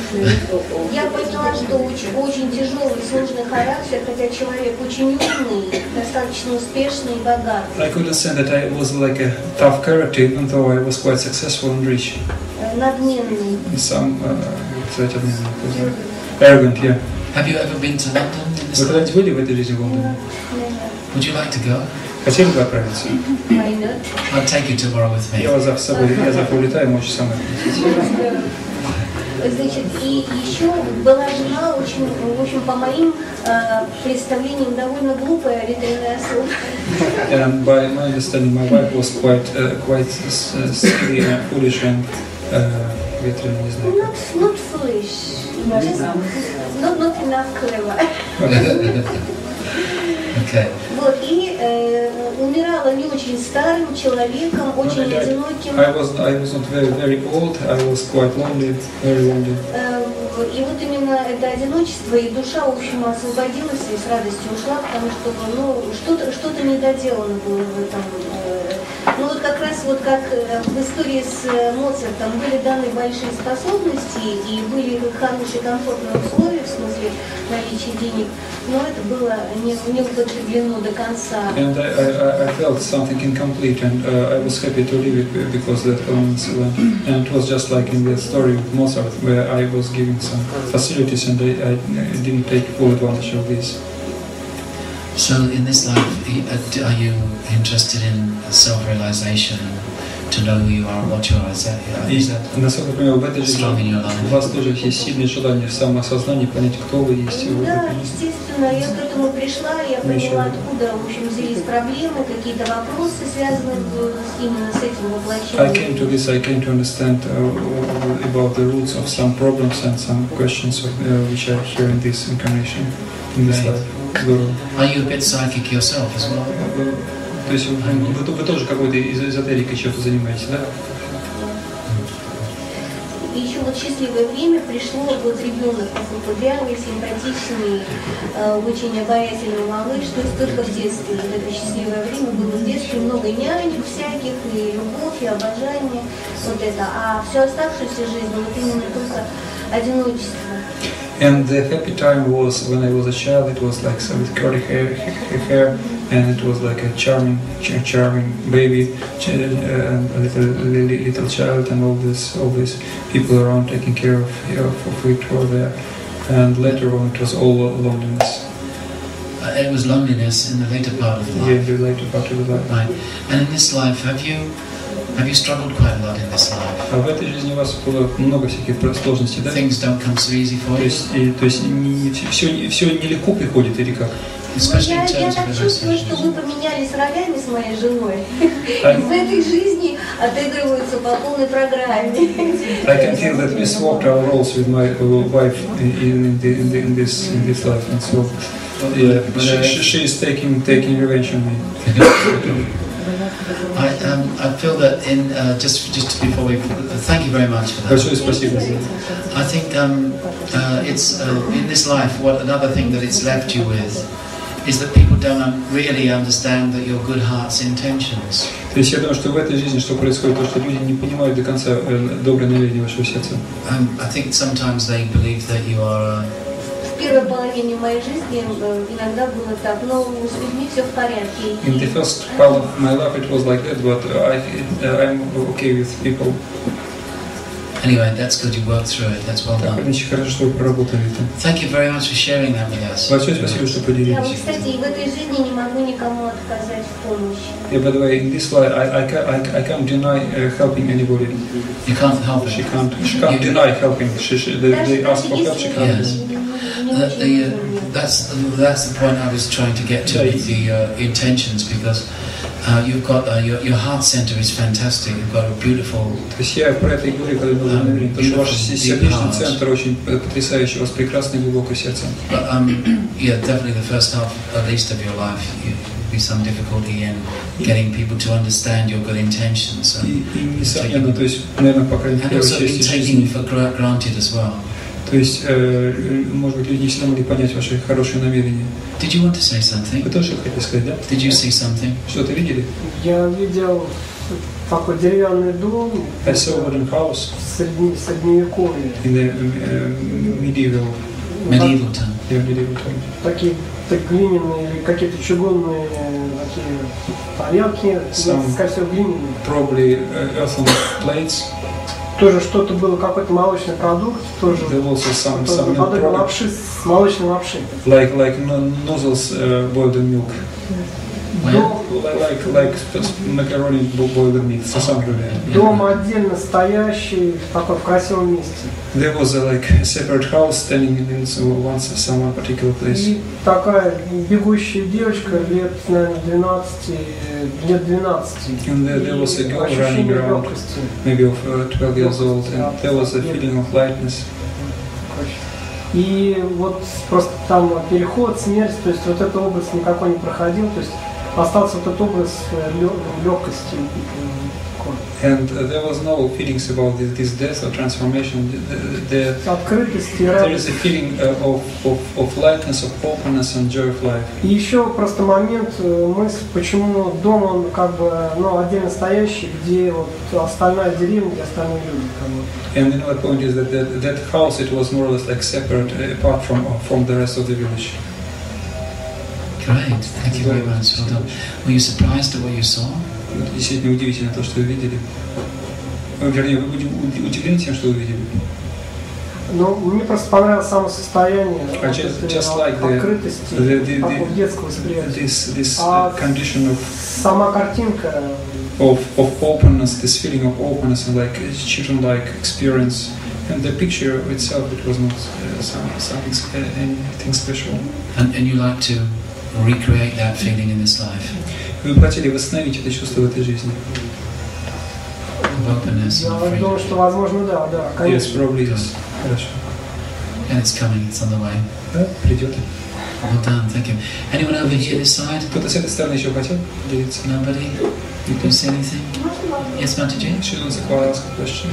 Я поняла, что очень, очень тяжелый, сложный характер, хотя человек очень умный, достаточно успешный и богатый. I could understand that I was like a tough character, even though I was quite successful and rich. Э, Надменный. Some, uh, кстати, arrogant, yeah. Have you ever been to London in this Вы life? когда-нибудь были в этой жизни в Лондоне? Would you like to go? Хотели бы отправиться? Пойдет. I'll take you tomorrow with me. Я вас завтра с собой, я завтра улетаю, можете со мной полететь. Значит, и еще была жена, очень, в общем, по моим э, представлениям, довольно глупая ветреная особа. And by my understanding, my wife was quite, uh, quite uh, silly and foolish and uh, ветреная, не знаю. Not, not foolish, just not, not enough clever. Okay. Вот, и э, умирала не очень старым человеком, очень одиноким. I was, I was not very, very old. I was quite lonely, very lonely. Э, и вот именно это одиночество, и душа, в общем, освободилась и с радостью ушла, потому что, ну, что-то, что-то недоделано было в этом. Э, ну вот как раз вот как в истории с Моцартом были даны большие способности и были хорошие комфортные условия, в смысле наличия денег, но это было не, не употреблено до конца. And I, I, I felt something incomplete, and uh, I was happy to leave it because that elements went. And it was just like in the story with Mozart, where I was given some facilities and I, I didn't take full advantage of this. So in this life, are you interested in self-realization, to know who you are and what you are? Is that, is that насколько я понимаю, в этой strong in жизни your life? у вас тоже есть сильное желание в самоосознании понять, кто вы есть. Да, естественно, я к этому пришла, я поняла, откуда, в общем, взялись проблемы, какие-то вопросы, связанные с, именно с этим I came воплощением. to this, I came to understand uh, about the roots of some problems and some questions of, uh, which are here in this incarnation, in this Right. life. Здорово. Are you a bit psychic yourself as well? То есть вы, вы, вы тоже какой-то эзотерикой чем-то занимаетесь, да? И еще вот счастливое время пришло, вот ребенок худощавый, симпатичный, э, очень обаятельный малыш, то есть только в детстве. Вот это счастливое время было в детстве, много нянек всяких, и любовь, и обожание, вот это. А всю оставшуюся жизнь, вот именно только одиночество. And the happy time was when I was a child. It was like some with curly hair, hair, and it was like a charming, ch- charming baby, ch- uh, a little, little, little child, and all this, all these people around taking care of, of, of it were there. And later on, it was all loneliness. Uh, it was loneliness in the later part of Yeah, life. the later part of the life. Right. And in this life, have you have you struggled quite a lot in this life? А в этой жизни у вас было много всяких сложностей, да? Things don't come so easy for То you, есть, и, то есть не, все, все нелегко приходит или как? Ну, especially я, in я terms так of чувствую, что relationship. вы поменялись ролями с моей женой. А- Из этой жизни отыгрываются по полной программе. I can feel that we swapped our roles with my uh, wife in, in, the, in, the, in this in this life, and so yeah, she, she, she is taking taking revenge on me. I um, I feel that in uh, just just before we thank you very much for that. Большое спасибо за это. I think um, uh, it's uh, in this life. What another thing that it's left you with is that people don't un- really understand that your good heart's intentions. То есть я думаю, что в этой жизни что происходит, то что люди не понимают до конца э, доброе намерение вашего сердца. Um, I think sometimes they believe that you are. Uh, В первой половине моей жизни э, иногда было так, но с людьми все в порядке. In the first part of my life, it was like that, but I uh, I'm okay with people. Anyway, that's good. You worked through it. That's well Так, done. значит, хорошо, что вы проработали это. Thank you very much for sharing that with us. Большое спасибо, что Я, поделились. вот, кстати, и в этой жизни не могу никому отказать в помощи. Yeah, by the way, in this life, I, I, ca- I, I can't deny uh, helping anybody. You can't help She it. can't, she can't You- deny helping. She, she, they, Даже, they ask даже for help, she если can't. Yes. не, не The, очень the, uh, нужно. that's that's the point I was trying to get to with the uh, intentions, because uh, you've got uh, your your heart center is fantastic. You've got a beautiful. То есть я про это и говорю, когда был намерен, потому что ваш сердечный центр очень потрясающий, у вас прекрасное глубокое сердце. But um, yeah, definitely the first half, at least of your life, you be some difficulty in getting people to understand your good intentions, И, and, и несомненно, то есть, наверное, по крайней мере, в and первой also in части taking жизни, for gra- granted as well. то есть, э, может быть, люди не всегда могли понять ваши хорошие намерения. Did you want to say something? Вы тоже хотели сказать, да? Did you see something? Что-то видели? Я видел такой деревянный дом I saw a wooden house в средне- средневековье. in the uh, medieval, Medieval time. yeah, medieval time. Такие так, глиняные или какие-то чугунные такие тарелки, Сам- скорее всего, глиняные. Probably uh, earthen plates. Тоже что-то было, какой-то молочный продукт, тоже There was also some, тоже some milk подобие product, лапши с молочной лапши. like like no- nozzles uh, boiled in milk, Дом, like like macaroni bo- boiled in meat. So something like that. дом отдельно стоящий, в такой в красивом месте. There was a like a separate house standing in in some one some one particular place. И такая бегущая девочка лет, наверное, двенадцати, лет двенадцати. And there, there was a И girl running ощущение around, легкости. maybe of uh, twelve years old, and there was a feeling of lightness. И вот просто там переход, смерть, то есть вот этот образ никакой не проходил, то есть остался вот этот образ легкости. And uh, there was no feelings about this, this death or transformation. The, the, Открытости и there радости. is a feeling uh, of, of, of lightness, of openness and joy of life. И еще просто момент, э, мысль, почему дом, он как бы, ну, отдельно стоящий, где вот остальная деревня, где остальные люди. Как бы. And another point is that that, that house, it was more or less like separate, uh, apart from from the rest of the village. Great, thank you very much. Well done. Were you surprised at what you saw? Это действительно удивительно то, что вы видели. Э, Вернее, вы будете уд- удивлены тем, что вы видели. Ну, мне просто понравилось само состояние А вот just- этой just like the- открытости, the- the- такого the- детского восприятия. This this А uh, condition of сама картинка, of of openness, this feeling of openness and like a children-like experience, and the picture itself, it was not uh, some, something sp- uh, anything special. And, and you like to recreate that feeling in this life, Вы бы хотели восстановить это чувство в этой жизни? of openness я and freedom. думаю, что возможно, да, да, Yes, конечно. probably yes. Хорошо. And it's coming, it's on the way. Да, придет. Well done, thank you. Anyone over here this side? Кто-то с этой стороны еще хотел делиться? Nobody? You can see anything? Yes, Mataji? She wants to ask a question.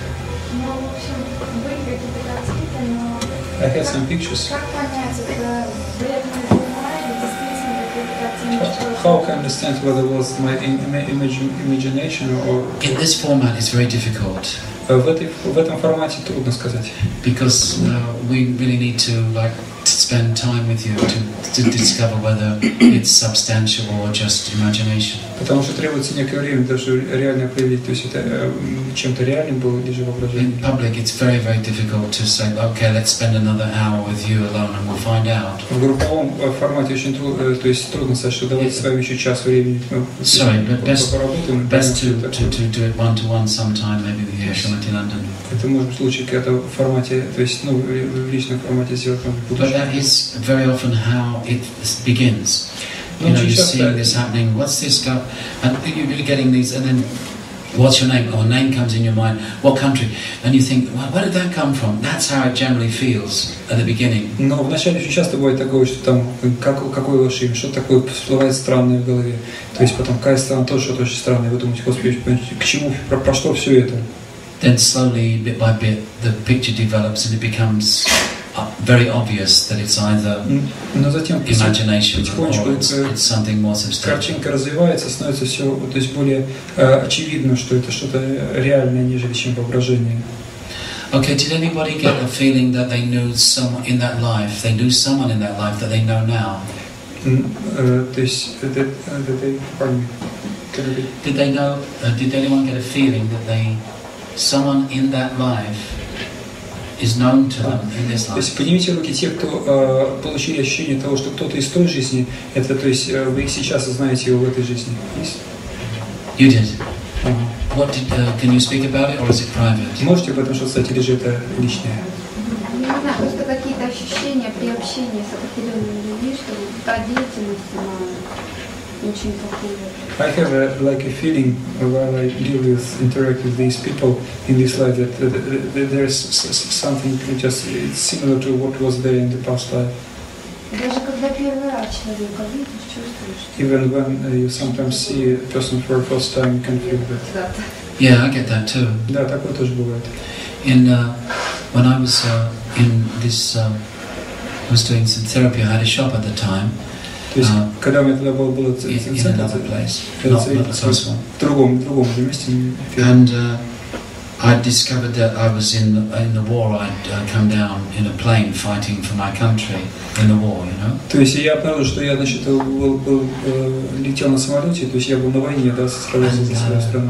Ну, в общем, были какие-то картинки, но I had some pictures. как понять, это вредная жена или действительно какие-то картинки? How can I understand whether it was my im- ima- image, imagination or... In this format, it's very difficult Э, В, этой, в этом формате трудно сказать. because uh, we really need to like to spend time with you to, to discover whether it's substantial or just imagination. Потому что требуется некое время, даже реально определить, то есть это э, чем-то реальным было или же In воображение. public, it's very, very difficult to say, okay, let's spend another hour with you alone and we'll find out. В групповом э, формате очень трудно, то есть трудно сказать, что давайте с вами еще час времени э, Sorry, but best, поработаем. best to, Это- to, to do it one-to-one sometime, maybe with Yeshua in London. Это может быть случай, когда в формате, то есть ну, в в личном формате сделать может быть But лучше. that is very often how it begins. You Ну, know, очень you're часто- seeing this happening, what's this guy? And you're getting these, and then, what's your name? Or a name comes in your mind, what country? And you think, well, where did that come from? That's how it generally feels at the beginning. Но вначале очень часто бывает такое, что там как, какое ваше имя, что-то такое всплывает странное в голове. То есть потом какая страна тоже что-то очень странное, вы думаете, господи, к чему, про, про что все это? Then slowly, bit by bit, the picture develops and it becomes uh, very obvious that it's either Но затем imagination потихонечку or it's, это- it's something more substantial. картинка развивается, становится все, то есть более э, очевидно, что это что-то реальное, нежели чем воображение. Okay, did anybody get a feeling that they knew someone in that life, they knew someone in that life that they know now? М, э, то есть это, это, pardon me, can you repeat? Did they know, uh, did anyone get a feeling that they someone in that life is known to them in this То есть life. поднимите руки те, кто э, получили ощущение того, что кто-то из той жизни, это то есть э, вы сейчас знаете его в этой жизни. Есть? You did. Ага. What did? Uh, can you speak about it, or is it private? Можете об этом что-то сказать, или же это личное? Не знаю, просто какие-то ощущения при общении с определенными людьми, что та деятельность, она очень похожа. I have a, like a feeling while I deal with, interact with these people in this life that, uh, that there's something just it's similar to what was there in the past life. Даже когда первый раз человека видишь, чувствуешь. Even when uh, you sometimes see a person for the first time, you can feel that. Да. Yeah, I get that too. Да, такое тоже бывает. In uh, when I was uh, in this, um, I was doing some therapy. I had a shop at the time. То есть, Uh, когда у меня тогда было, было in, in another place, в not, not the first one. другом, другом же месте. And uh, I discovered that I was in the, in the war. I'd uh, come down in a plane fighting for my country in the war, you know. То есть я обнаружил, что я, значит, был, был, э, летел на самолете, то есть я был на войне, да, сражался за свою страну.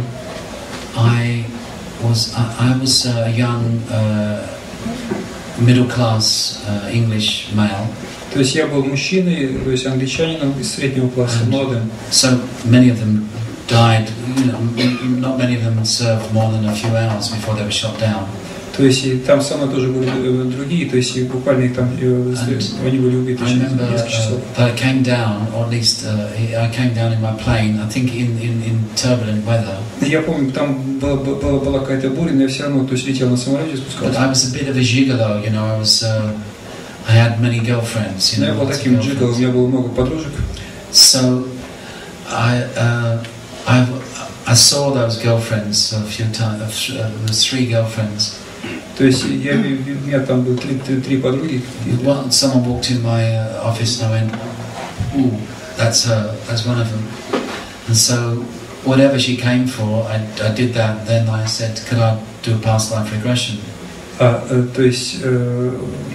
I was I, I was a young uh, middle class uh, English male. То есть я был мужчиной, то есть англичанином из среднего класса, And молодым. so many of them died. You know, m- not many of them served more than a few hours before they were shot down. То есть и там со мной тоже были э, другие, то есть и буквально их там э, они были убиты I через remember несколько часов. uh, that I came down, or at least uh, I came down in my plane. I think in, in, in turbulent weather. Я помню, там была, была, была какая-то буря, но я все равно, то есть летел на самолете, But спускался. I was a bit of a gigolo, you know. I was. Uh, I had many girlfriends, you Но я know. был lots of таким джиголом, у girlfriends. меня было много подружек. So I, uh, I, I saw those girlfriends a few times. Uh, there was three girlfriends. То есть я, у меня там было три, три, три подруги. One, someone walked in my uh, office and I went, "Ooh, that's her. That's one of them." And so whatever she came for, I, I did that. Then I said, "Could I do a past life regression?" А, э, то есть... э,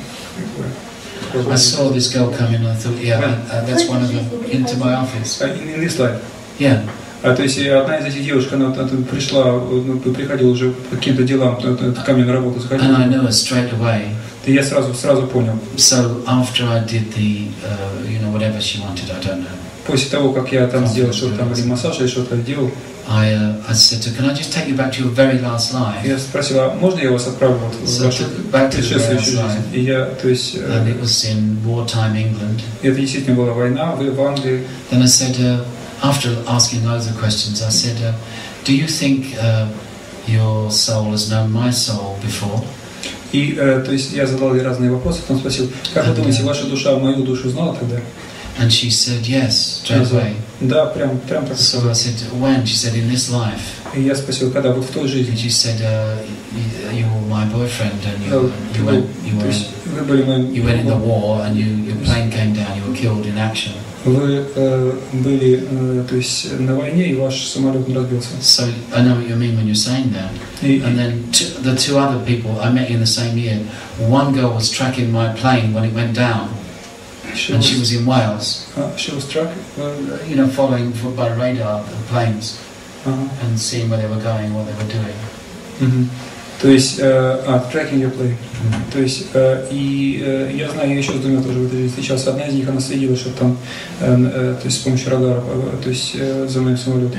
I saw this girl come in and I thought, yeah, uh, that's one of them, into my office. In, in this life. Yeah. А, то есть одна из этих девушек, она, она пришла, ну, приходила уже по каким-то делам, ко мне на работу заходила. And I knew her straight away. И я сразу, сразу понял. So after I did the, uh, you know, whatever she wanted, I don't know. После того, как я там сделал что-то там, или массаж, или что-то делал, I, uh, I said to her, can I just take you back to your very last life? я спросил, а можно я вас отправлю вот в So вашу back to the предшествующую very last жизнь? life. И я, то есть, And э, it was in wartime England. это действительно была война в, в Англии. Then I said, uh, after asking loads of questions, I said, uh, do you think uh, your soul has known my soul before? И, э, то есть, я задал ей разные вопросы, потом спросил, как вы думаете, ваша душа мою душу знала тогда? And she said, yes, straight away. Да, прям, прям так. So I said, when? She said, in this life. И я спросил, когда, вот в той жизни. And she said, uh, you, you were my boyfriend and you, Ну, you, went, you, то were, есть, вы были моим... you went in the war and you, your plane came down, you were killed in action. Вы э, были, э, то есть, на войне, и ваш самолет не разбился. So I know what you mean when you're saying that. И, And then two, the two other people I met in the same year, one girl was tracking my plane when it went down, she and was, she was in Wales, uh, she was struck. Uh, you know, following for, by radar the planes ага. and seeing where they were going, what they were doing. Мгм. То есть, э, а, tracking your plane. То есть, э, и э, я знаю, я еще с двумя тоже в этой жизни встречался. Одна из них, она следила, что там, э, э, то есть, с помощью радара, э, то есть, э, за моим самолетом.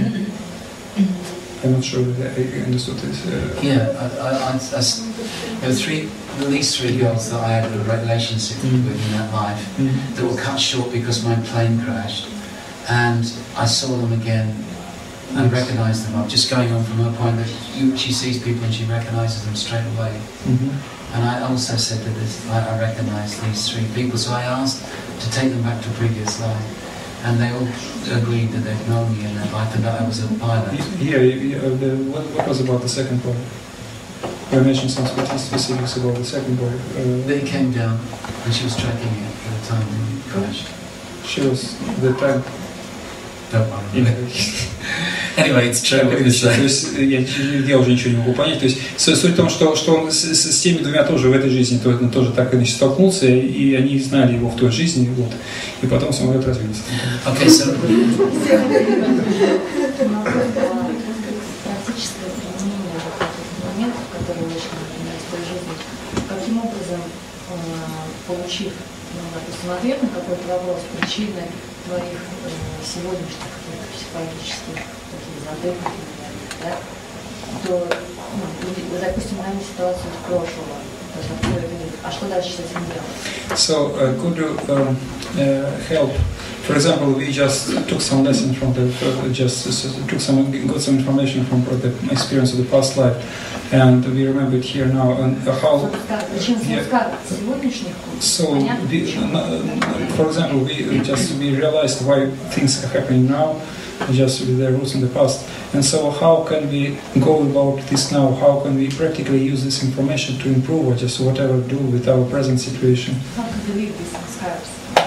I'm not sure that I understood this. Uh, Yeah, I, I, I, I, there were three, at least three girls that I had a relationship Mm. with in that life mm. that were cut short because my plane crashed, and I saw them again and Yes. recognised them. I'm just going on from her point that you, she sees people and she recognises them straight away. Mhm. And I also said that this, I, I recognise these three people, so I asked to take them back to a previous life, and they all agreed that they'd known me in that life and that I was a pilot. Yeah, yeah, uh, the, what, what was about the second part? You mentioned some specifics about the second part. Uh, They came down and she was tracking it at the time when it crashed. she was the time. Don't worry. Anyway, it's true. То есть я, я уже ничего не могу понять. То есть суть в том, что, что он с, с, с теми двумя тоже в этой жизни то, он тоже так иначе столкнулся, и они знали его в той жизни, вот. И потом самолет разбился. Okay, so Практическое применение вот этого момента образом, э, получив, ну, допустим, ответ на какой-то вопрос, причины твоих э, сегодняшних каких-то психологических таких задыханий, да, то, ну, допустим, наверное, ситуацию из прошлого, то есть, откуда это видит, а что дальше с этим делать? So, uh, could you um, uh, help? For example, we just took some lesson from the, uh, just uh, took some, got some information from the experience of the past life, and we remember it here now. And how? Yeah. So, we, uh, for example, we just we realized why things are happening now, just with their roots in the past. And so, how can we go about this now? How can we practically use this information to improve or just whatever do with our present situation? How can we leave these scars?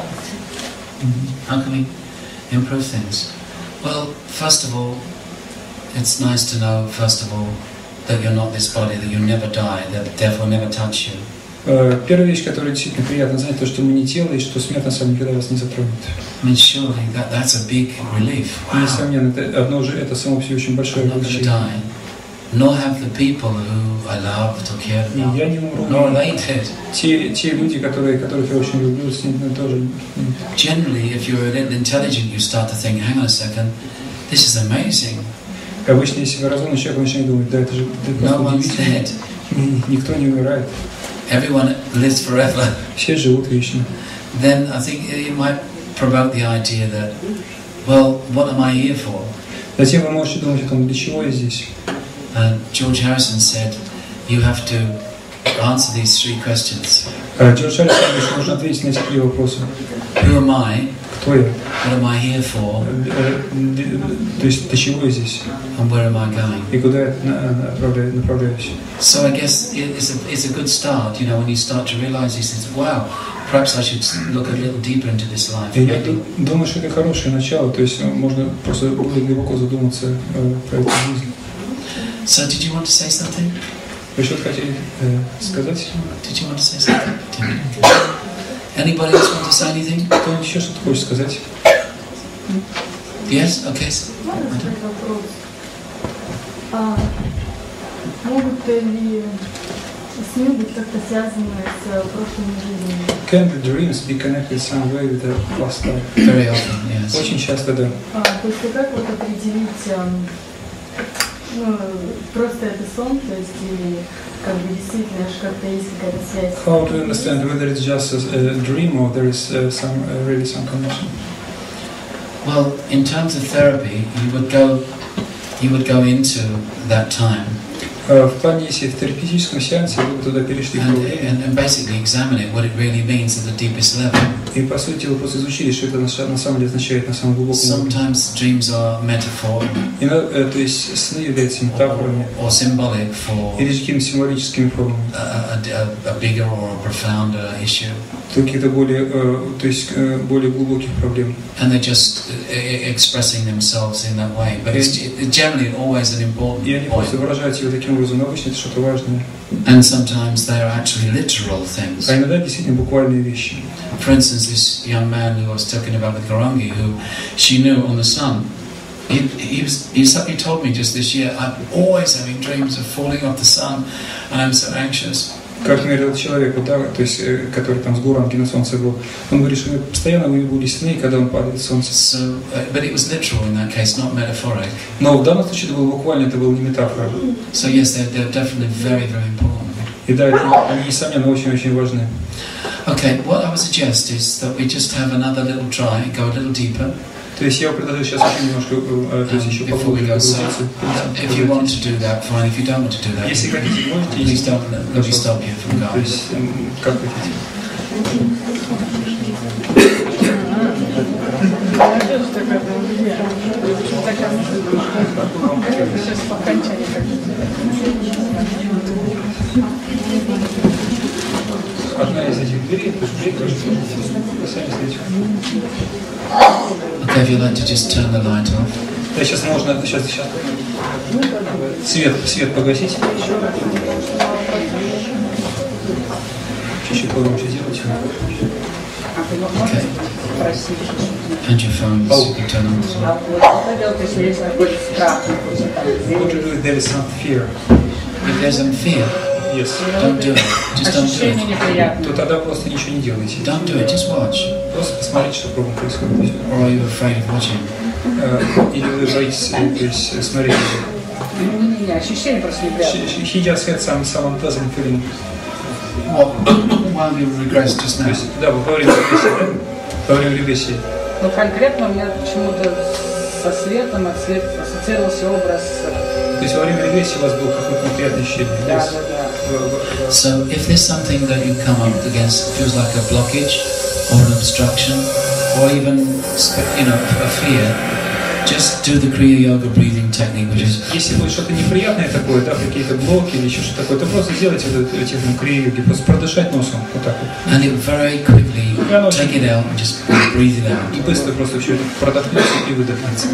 How can we improve things? Well, first of all, it's nice to know, first of all, that you're not this body, that you never die, that death will never touch you. Первая вещь, которая действительно приятно знать, то, что мы не тело, и что смерть на самом деле вас не затронет. I mean, surely that, that's a big relief. Wow. Несомненно, это одно уже, это само по себе очень большое облегчение. Nor have the people who I loved or cared about. Я не умру. Nor are they dead. Те, те люди, которые, которых я очень люблю, с ними тоже. Generally, if you're a little intelligent, you start to think, hang on a second, this is amazing. Обычно, если вы разумный человек, вы начинаете думать, да, это же no удивительно. Никто не умирает. Everyone lives forever. Все живут вечно. Then I think it might provoke the idea that, well, what am I here for? Затем вы можете думать о том, для чего я здесь. Uh, George Harrison said, you have to answer these three questions. Джордж Харрисон говорит, что нужно ответить на эти три вопроса. Who am I? Кто я? What am I here for? То есть, для чего я здесь? And where am I going? И куда я направляюсь? So I guess it's a, it's a good start, you know, when you start to realize these things, wow, perhaps I should look a little deeper into this life. Я думаю, что это хорошее начало, то есть можно просто более глубоко задуматься про эту жизнь. So did you want to say something? Вы что-то хотели сказать? Did you want to say something? Anybody else want to say anything? Кто-нибудь еще что-то хочет сказать? Yes? Okay. Можно задать вопрос? А, могут ли сны быть как-то связаны с прошлыми жизнями? Can the dreams be connected some way with the past life? Very often, yes. Очень часто, да. А, то есть как вот определить, ну, просто это сон, то есть или как бы действительно как-то есть какая-то связь? How to understand whether it's just a, a dream or there is uh, some uh, really some connection? Well, in terms of therapy, you would go, you would go into that time. В плане, если в терапевтическом сеансе вы туда перешли and, and, and basically examine it, what it really means at the deepest level. И по сути вы просто изучили, что это на самом деле означает на самом глубоком уровне. Sometimes dreams are metaphor. Иногда, то есть сны являются метафорами. Or symbolic for. Или какими-то символическими формами. A, a, a bigger or a profounder issue. Каких-то более, то есть более глубоких проблем. And they're just expressing themselves in that way, but it's generally always an important И они просто выражают себя таким образом, но обычно это что-то важное. And sometimes they are actually literal things. А иногда действительно буквальные вещи. For instance, this young man who I was talking about with Karangi, who she knew on the sun. He, he was. He, he told me just this year, I'm always having dreams of falling off the sun, and I'm so anxious. Как мне этот человек, вот, да, то есть, который там с Гуранги на солнце был, он говорит, что постоянно у него были сны, когда он падает с солнца. So, uh, but it was literal in that case, not metaphoric. Но в данном случае это было буквально, это было не метафора. So yes, they're, they're definitely very, very important. И да, это, они, несомненно, очень-очень важны. Okay, what I would suggest is that we just have another little try, go a little deeper. То есть я предложу сейчас еще немножко, то есть еще попробовать погрузиться. If you want to do that, fine. If you don't want to do that, если хотите, можете. Please don't let me stop you from going. То есть как хотите. Сейчас по окончании Одна из этих дверей, то есть дверь тоже касаемся этих. Okay, if you'd like to just turn the light off. Да, сейчас можно, сейчас, сейчас. Свет, свет погасить. Чуть-чуть погромче сделать. Okay. And your phones, you can turn on as well. What to do if there is some fear? If there's some fear, Yes. Don't do it. Just don't do Ощущение it. неприятное. То тогда просто ничего не делайте. Don't do it. Just watch. Просто посмотрите, что кругом происходит. Or are you afraid of watching? Э, Или вы боитесь, э, то есть, смотреть. Не-не-не, ощущение просто неприятное. He just had some, some unpleasant feeling. What? While you regressed just То now. есть, да, во время регрессии, да? Во время регрессии. Но конкретно у меня почему-то со светом отслед- ассоциировался образ. То есть во время регрессии у вас было какое-то неприятное ощущение. Да, Yes. да, да. В- в- So if there's something that you come up against that feels like a blockage or an obstruction or even, you know, a fear, just do the Kriya Yoga breathing technique, which is Если будет что-то неприятное такое, да, какие-то блоки или еще что-то такое, то просто сделайте эту технику крия-йоги, просто продышать носом, вот так вот. and it very quickly take it out and just breathe it out. И быстро просто все это продохнется и выдохнется.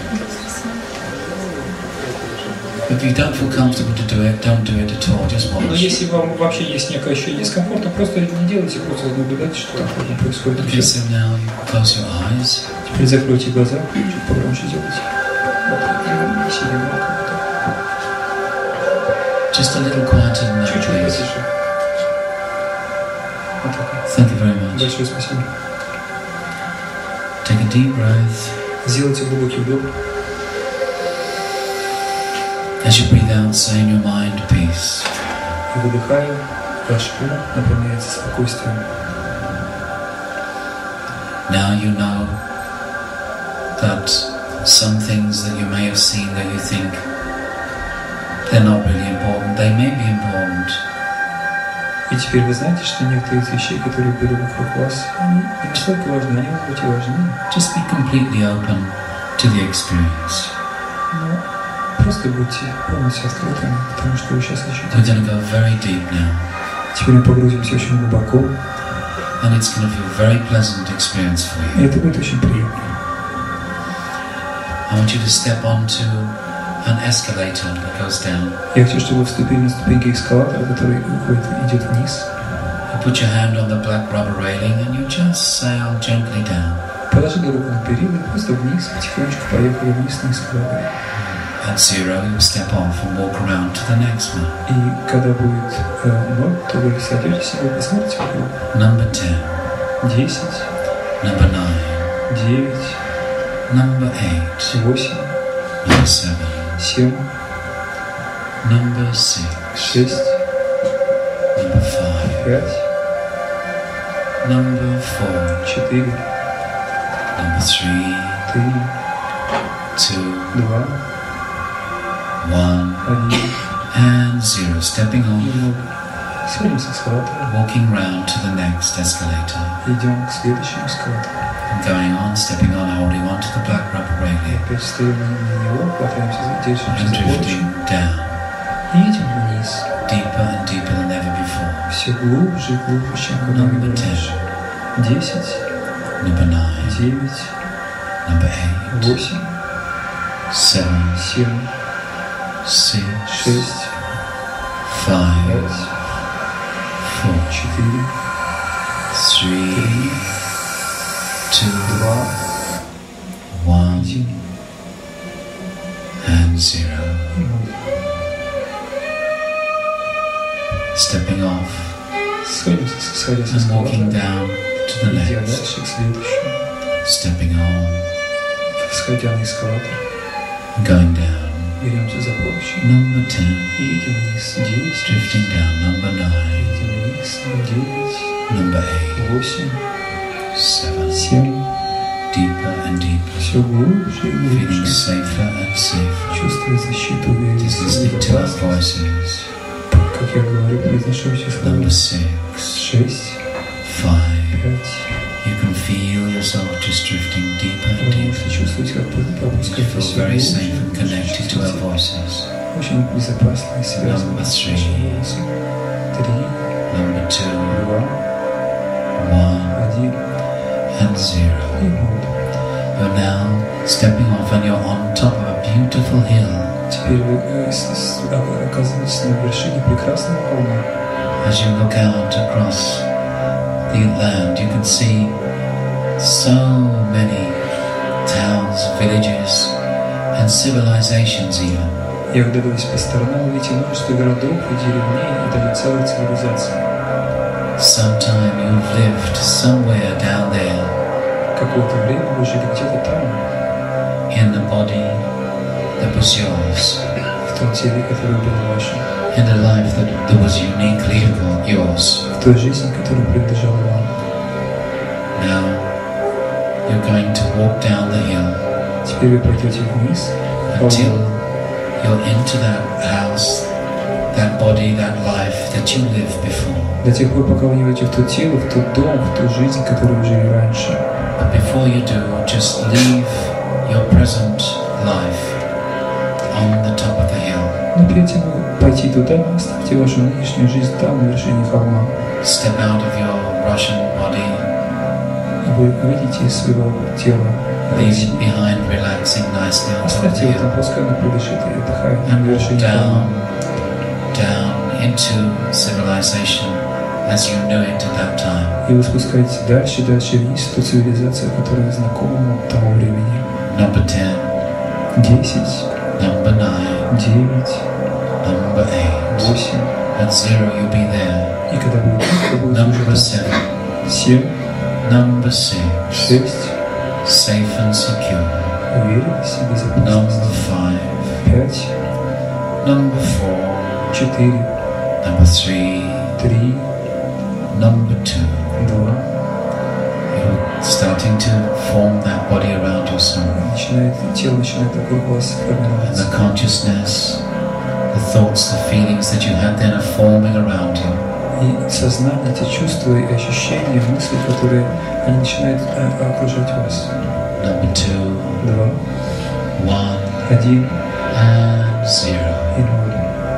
If you don't feel comfortable to do it, don't do it at all, just Но watch. если вам вообще есть некое ощущение дискомфорта, просто не делайте, просто наблюдайте, что там происходит. Okay, so now you close your eyes. Теперь закройте глаза, чуть погромче делайте. Вот, и сидим вот так. Just a little quieter than that, Чуть-чуть please. потише. Вот так. Thank you very much. Большое спасибо. Take a deep breath. Сделайте глубокий вдох. As you breathe out, say in your mind, peace. И выдыхая, ваш ум наполняется спокойствием. Now you know that some things that you may have seen that you think they're not really important, they may be important. И теперь вы знаете, что некоторые из вещей, которые были вокруг вас, они не настолько важны, они могут быть и важны. Just be completely open to the experience. Но просто будьте полностью открытыми, потому что вы сейчас We're ощутите. going to go very deep now, Теперь мы погрузимся очень глубоко, and it's going to be a very pleasant experience for и you. это будет очень приятно. I want you to step onto an escalator that goes down. Я хочу, чтобы вы вступили на ступеньки эскалатора, который уходит, идет вниз. You put your hand on the black rubber railing and you just sail gently down. Положили руку на перила и просто вниз, потихонечку поехали вниз на эскалаторе. At zero, you step off and walk around to the next one. И когда будет э, ноль, то вы сойдетесь и вы посмотрите вокруг. Number ten, Десять, number nine, девять, number eight, восемь, number seven, семь, number six, шесть, number five, пять, number four, четыре, number three, три, two, два, one, один, and zero. Stepping и off, ноль. Сходим с эскалатора, walking round to the next escalator, идем к следующему эскалатору. and going on, stepping on, holding on to the black rubber railing, Опять стоим на него, хватаемся за держимся and за поручень drifting down, и идем вниз. deeper and deeper than ever before. Все глубже и глубже, чем Number когда-либо ten, раньше. Десять, number nine, девять, number eight, восемь, seven, семь, six, шесть, five, пять, four, четыре, three, три, two, два, one, один and zero. и ноль. Stepping off Сходим, сходим с and walking эскалатора, down to the идя next. дальше к следующему, Stepping on, сходя на эскалатор, going down. беремся за поручень Number ten, и едем вниз. Девять, drifting down. Number nine, едем вниз. Девять, number eight, восемь, seven, семь, deeper and deeper. все глубже и Feeling глубже. safer and safer. Чувствуя защиту, уверенность, Just listening to our безопасность. voices. Как я говорю, произношу все слова. Number six, Шесть, five. пять. You can feel yourself just drifting deeper and Вы deeper. можете чувствовать, как вы You пропускаете feel все very safe глубже. and connected to our voices. Очень безопасно и связано Number с three. вашим голосом. Три, Number two, два, one, один and и zero. ноль. You're now stepping off and you're on top of a beautiful hill. Теперь вы э, с- с- оказываетесь на вершине прекрасного холма. As you look out across the land, you can see so many towns, villages, and civilizations even. И оглядываясь по сторонам, вы видите множество городов и деревней, и даже целых цивилизаций. Sometime you've lived somewhere down there Какое-то время вы жили где-то там, in the body that was yours, в том теле, которое было вашим, in a life that, that was uniquely yours. в той жизни, которая принадлежала вам. Now you're going to walk down the hill Теперь вы пойдете вниз, until you're into that house, that body, that life that you lived before. до тех пор, пока вы не войдете в то тело, в тот дом, в ту жизнь, которую вы жили раньше. But before you do, just leave your present life on the top of the hill. Но перед тем, как пойти туда, оставьте вашу нынешнюю жизнь там, на вершине холма. Step out of your Russian body, Вы выйдете из своего тела, leave it behind, relaxing nicely on top of оставьте the его там, hill, пускай оно прилежит и отдыхает на and walk вершине холма. down, down into civilization as you knew it at that time. И вы спускаетесь дальше, дальше вниз, в ту цивилизацию, которая знакома вам того времени. Number ten, Десять, number nine, девять, number eight. восемь. At zero, you'll be there. И когда вы будете, вы будете Number уже seven, там. Семь, number six, шесть, safe and secure. уверенность и Number безопасность. five, Пять, number four, четыре, number three, три, number two. два. You're starting to form that body around your soul. Начинает, тело начинает вокруг вас And формироваться. the consciousness, the thoughts, the feelings that you had then are forming around you. И сознание, эти чувства и ощущения, мысли, которые они начинают э, окружать вас. Number two, Два, one, один and zero. и ноль.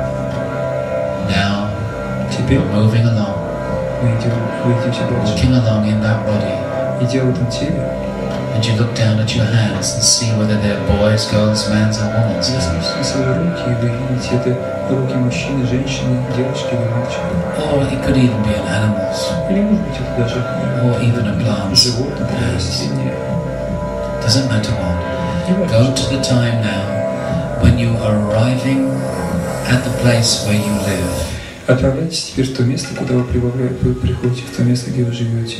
Now Теперь you're moving along, мы идем, вы идете дальше. walking along in that body, Идя в этом теле, and you look down at your hands and see whether they're boys, girls, men's, or women's вы hands. смотрите на свои руки, и вы видите, это руки мужчины, женщины, девочки или мальчика. Or it could even be an animal's. Или, может быть, это даже Or even a plant. животное, или растение. Doesn't matter what. Не Go важно, to the time now when you are arriving at the place where you live. отправляйтесь теперь в то место, куда вы, прибавля- вы приходите, в то место, где вы живете.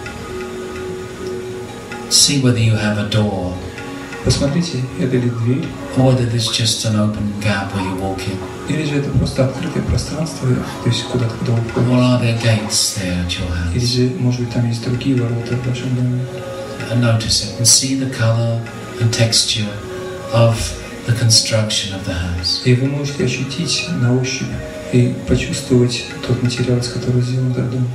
See whether you have a door, Посмотрите, это ли дверь, or whether there's just an open gap where you walk in. или же это просто открытое пространство, то есть куда-то, куда вы Or входите. are there gates there at your Или house? же, может быть, там есть другие ворота в вашем доме. And notice it and see the color and texture of the construction of the house. И вы можете ощутить на ощупь и почувствовать тот материал, из которого сделан этот дом.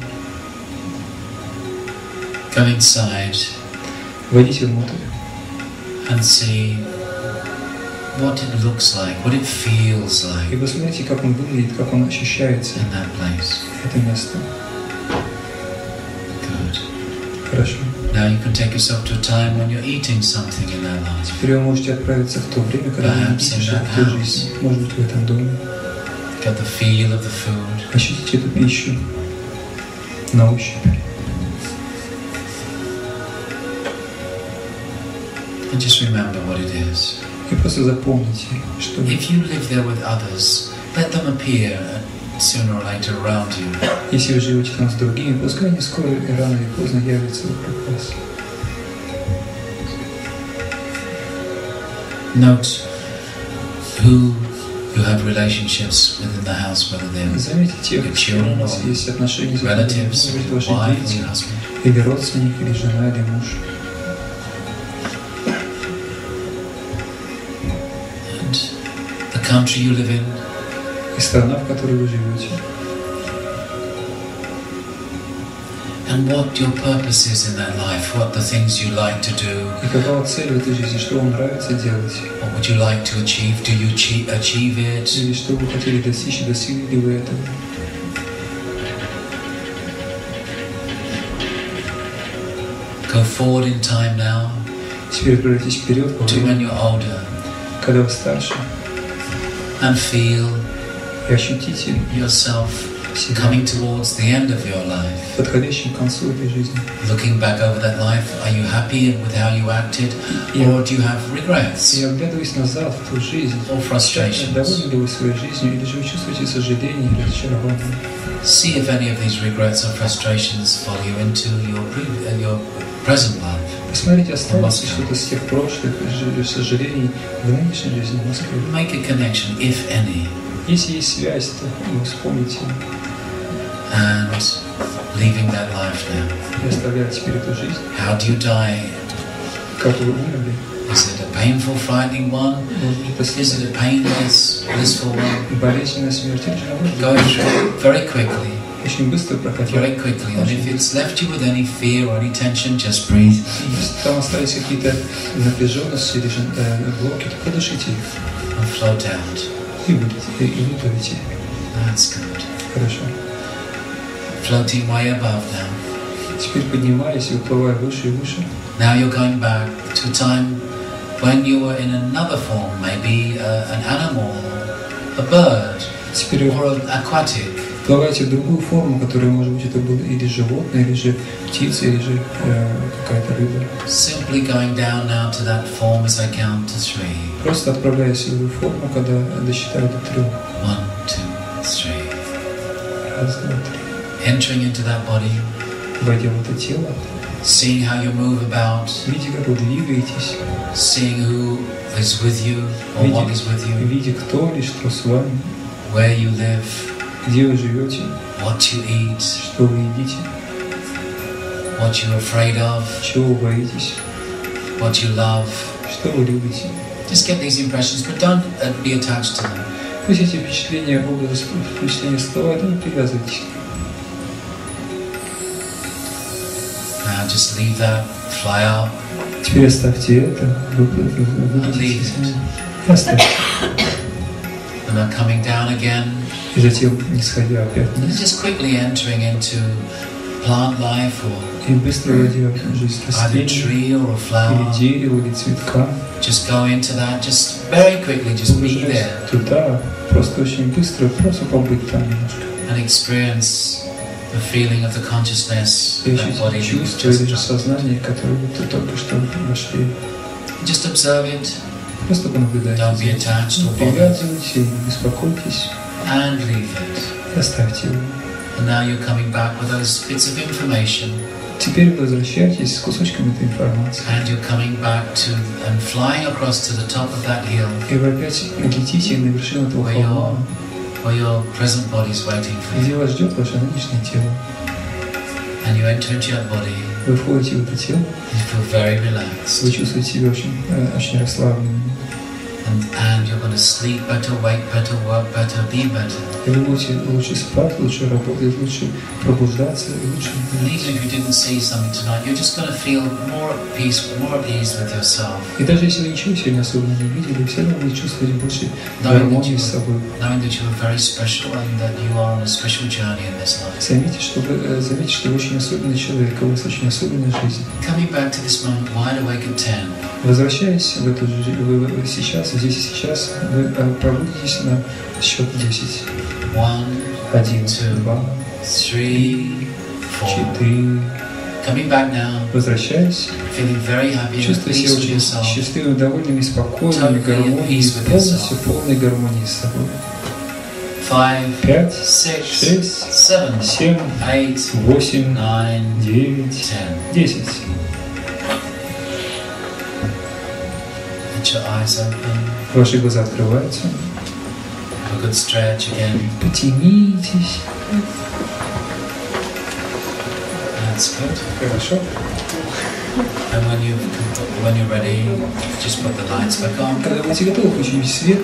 Go inside Войдите внутрь and see what it looks like, what it feels и like посмотрите, как он выглядит, как он ощущается, in that place. это место. Good. Хорошо. Now you can take yourself to a time when you're eating something in that life. Теперь вы можете отправиться в то время, когда вы Perhaps едите in что-то that в той house. жизни. Может быть, в этом доме. Get the feel of the food. Ощутите эту пищу на ощупь. And just remember what it is. И просто запомните, что If you live there with others, let them appear sooner or later around you. если вы живете там с другими, пускай они скоро и рано или поздно явятся вокруг вас. Note who you have relationships with in the house, whether they're Заметьте тех, your с кем у children вас or есть отношения, с relatives, может быть, or ваши wife or дети, your husband. или родственник, или жена, или муж. And the country you live in, И страна, в которой вы живете. and what your purpose is in that life, what the things you like to do, И какова цель в этой жизни, что вам нравится делать, what would you like to achieve, do you achieve, achieve it? или что вы хотели достичь, и достигли ли вы этого. Go forward in time now Теперь отправляйтесь вперед по to when времени, you're older когда вы старше, and feel и ощутите yourself себя, coming towards the end of your life, подходящим к концу этой жизни. looking back over that life, are you happy with how you acted, or do you have regrets И оглядываясь назад в ту жизнь, or frustrations? довольны ли вы своей жизнью, или же вы чувствуете сожаление или разочарование? See if any of these regrets or frustrations follow you into your, pre- uh, your present life. Посмотрите, осталось ли что-то с тех прошлых ж- сожалений в нынешней жизни в Москве. Make a connection, if any, Если есть связь, то вы вспомните and leaving that life now. и оставляйте теперь эту жизнь. How do you die? Как вы умерли? Is it a painful, frightening one? Может быть, это Is it a painless, blissful one? болезненная смерть, или же может Go быть, through it very quickly, очень быстро проходила. very quickly. And if it's left you with any fear or any tension, just breathe. Если там остались какие-то напряженности или же э, блоки, то подышите их And float out. и выйдите, и, и выплывите. That's good. Хорошо. Floating way above now. Теперь поднимаясь и уплывая выше и выше. Now you're going back to a time when you were in another form, maybe uh, an animal, a bird, Теперь вы or an aquatic. вплываете в другую форму, которая, может быть, это было или животное, или же птица, или же э, какая-то рыба. Simply going down now to that form as I count to three. Просто отправляясь в эту форму, когда досчитаю до трех. One, two, three. Раз, два, три. Entering into that body, Войдя в это тело, seeing how you move about, видя, как вы двигаетесь, seeing who is with you or what is with you, видя, кто или что с вами, where you live, где вы живете, what you eat, что вы едите, what you're afraid of, чего вы боитесь, what you love. что вы любите. Just get these impressions, but don't uh, be attached to them. Пусть эти впечатления, образы, впечатления всплывают, но не привязывайтесь. Now just leave that, fly out, Теперь оставьте это, выпустите из меня. Оставьте. and then coming down again, И затем, не сходя опять and вниз, just quickly entering into plant life or и быстро войдя в жизнь either растения, tree or a flower. или дерева, или цветка, Just go into that, just very quickly, just be погружаясь there туда, просто очень быстро, просто побыть там немножко. and experience the feeling of the consciousness И of that body ощутить you've чувство или же just сознание, которое вы только что вошли. Just observe it, Просто понаблюдайте. don't be attached Не or bothered, привязывайтесь, не беспокойтесь, and leave it. оставьте его. And now you're coming back with those bits of information, Теперь возвращайтесь с кусочками этой информации. and you're coming back to and flying across to the top of that hill И вы опять летите на вершину этого where your, холма, where your present body is waiting for где you. вас ждет ваше нынешнее тело. And you enter into your body, Вы входите в это тело, you feel very relaxed, вы чувствуете себя очень, э, очень расслабленными. and, and you're going to sleep better, wake better, work better, be better. И вы будете лучше спать, лучше работать, лучше пробуждаться, и лучше And жить. even if you didn't see something tonight, you're just going to feel more at peace, more at ease with yourself, И даже если вы ничего сегодня особенно не видели, все равно вы чувствуете больше knowing that, гармонии you, с собой. knowing that you are very special and that you are on a special journey in this life. Заметьте, что вы, э, заметьте, что вы очень особенный человек, у вас очень особенная жизнь. Coming back to this moment, wide awake at ten. Возвращаясь в эту жизнь, вы сейчас, здесь и сейчас, вы э, пробудитесь на счет десять. One, Один, two, два, three, four. четыре. Coming back now, Возвращаясь, feeling very happy and at чувствуя peace себя with очень yourself. счастливыми, довольными, спокойными, Totally at гармонией, peace with полностью yourself. полной гармонии с собой. Five, Пять, six, шесть, seven, семь, eight, восемь, nine, девять, ten. десять. Let your eyes open. Ваши глаза открываются. Have a good stretch again. Потянитесь. That's good. Хорошо. And when you when you're ready, just put the lights back on. Когда будете готовы, включите свет.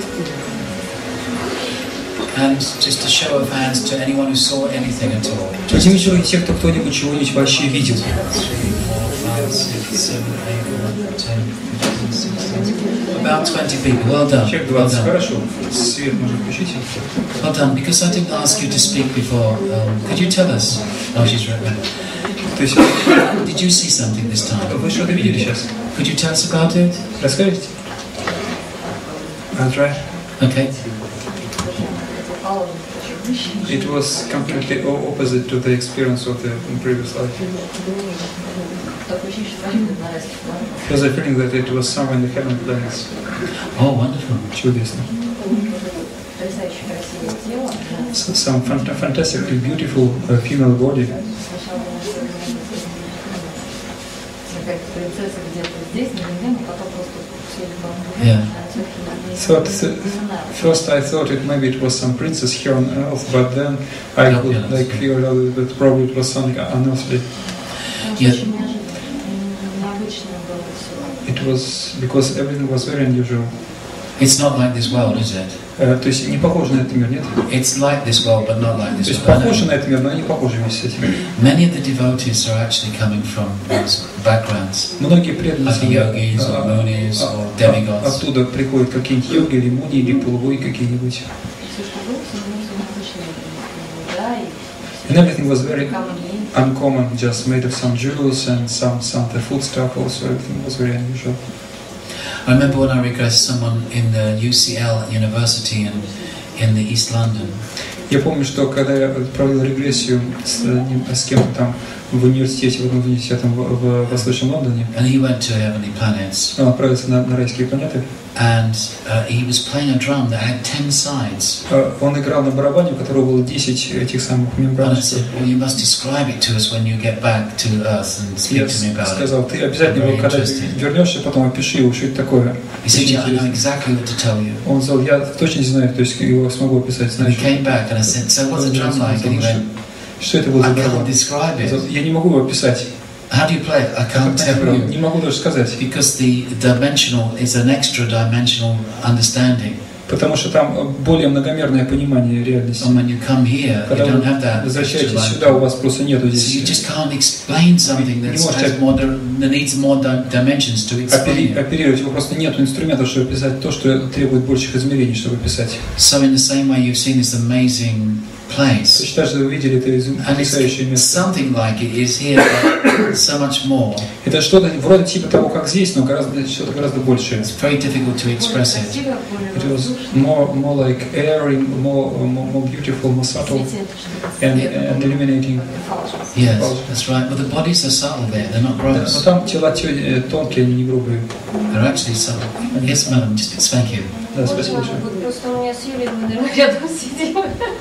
And just a show of hands to anyone who saw anything at all. Just Поднимите те, кто кто-нибудь чего-нибудь вообще видел. three, four, five, six, seven, eight, nine, ten, fifteen, sixteen. About twenty people. Well done. Человек Well двадцать. done. Хорошо. Свет можно включить. Well done. Because I didn't ask you to speak before, um, could you tell us? Oh, she's right there. То есть Did you see something this time? вы что-то видели сейчас? Could you tell us about it? Расскажите? I'll try. Okay. It was completely o- opposite to the experience of the previous life. It was a feeling that it was somewhere in the heavenly planets. Oh, wonderful. Чудесно. So, some fant- fantastically beautiful uh, female body. Yeah. Thought th- first I thought it maybe it was some princess here on earth, but then I Yeah, could yeah, like that's- figure out that probably it was something unearthly. Yeah. It was because everything was very unusual. It's not like this world, is it? Э, то есть не похоже на этот мир, нет? It's like this world, but not like То this есть world. похоже на этот мир, но не похоже вместе с этим. Many of the devotees are actually coming from those backgrounds, Многие преданные like the yogis or а, munis а, or а, demigods. оттуда приходят какие-нибудь йоги или муни, или полубои какие-нибудь. And everything was very uncommon, just made of some jewels and some some the food stuff also. Everything was very unusual. I remember when I regressed someone in the U C L University in, in the East London, Я помню, что когда я провел регрессию с, ним- с кем-то там в университете, в одном университете в, в Восточном Лондоне, and he went to heavenly planets, он отправился на, на райские планеты, and uh, he was playing a drum that had ten sides. э, он играл на барабане, у которого было десять этих самых And I мембраночек. said, well, you must describe it to us when you get back to Earth and speak Я to me about сказал, it. ты обязательно, Very его, когда interesting. вернешься, потом опиши его, что это такое. He said, Очень yeah, I know интересно. exactly what to tell you. Он сказал, я точно не знаю, то есть его смогу описать. And he Знаешь, came back and I said, so what's the drum like? And he went, что это был за I can't барабан? describe Он сказал, it. я не могу его описать. How do you play it? I can't tell you. Не могу даже сказать. Because the dimensional is an extra dimensional understanding. Потому что там более многомерное понимание реальности. And when you come here, you Когда don't have вы that. extra возвращаетесь dimension. сюда, у вас просто нету So you здесь just can't explain something Не that's, можете has more, that needs more di- dimensions to explain опери- it. оперировать. Его просто нету инструментов, чтобы описать то, что требует больших измерений, чтобы описать. So in the same way, you've seen this amazing place. Точно так же вы видели это And потрясающее it's место. something like it is here, but so much more. Это что-то вроде типа того, как здесь, но гораздо что-то гораздо большее. It's very difficult to express it. It was more, more like airy, more, more, more beautiful, more subtle, and, and illuminating. Yes, that's right. But the bodies are subtle there. They're not Да, но gross. там тела те- тонкие, они не грубые. They're actually subtle. Yes, madam. Just thank you. Да, спасибо Можно, большое. вот просто у меня с Юлей мы, наверное, рядом сидим.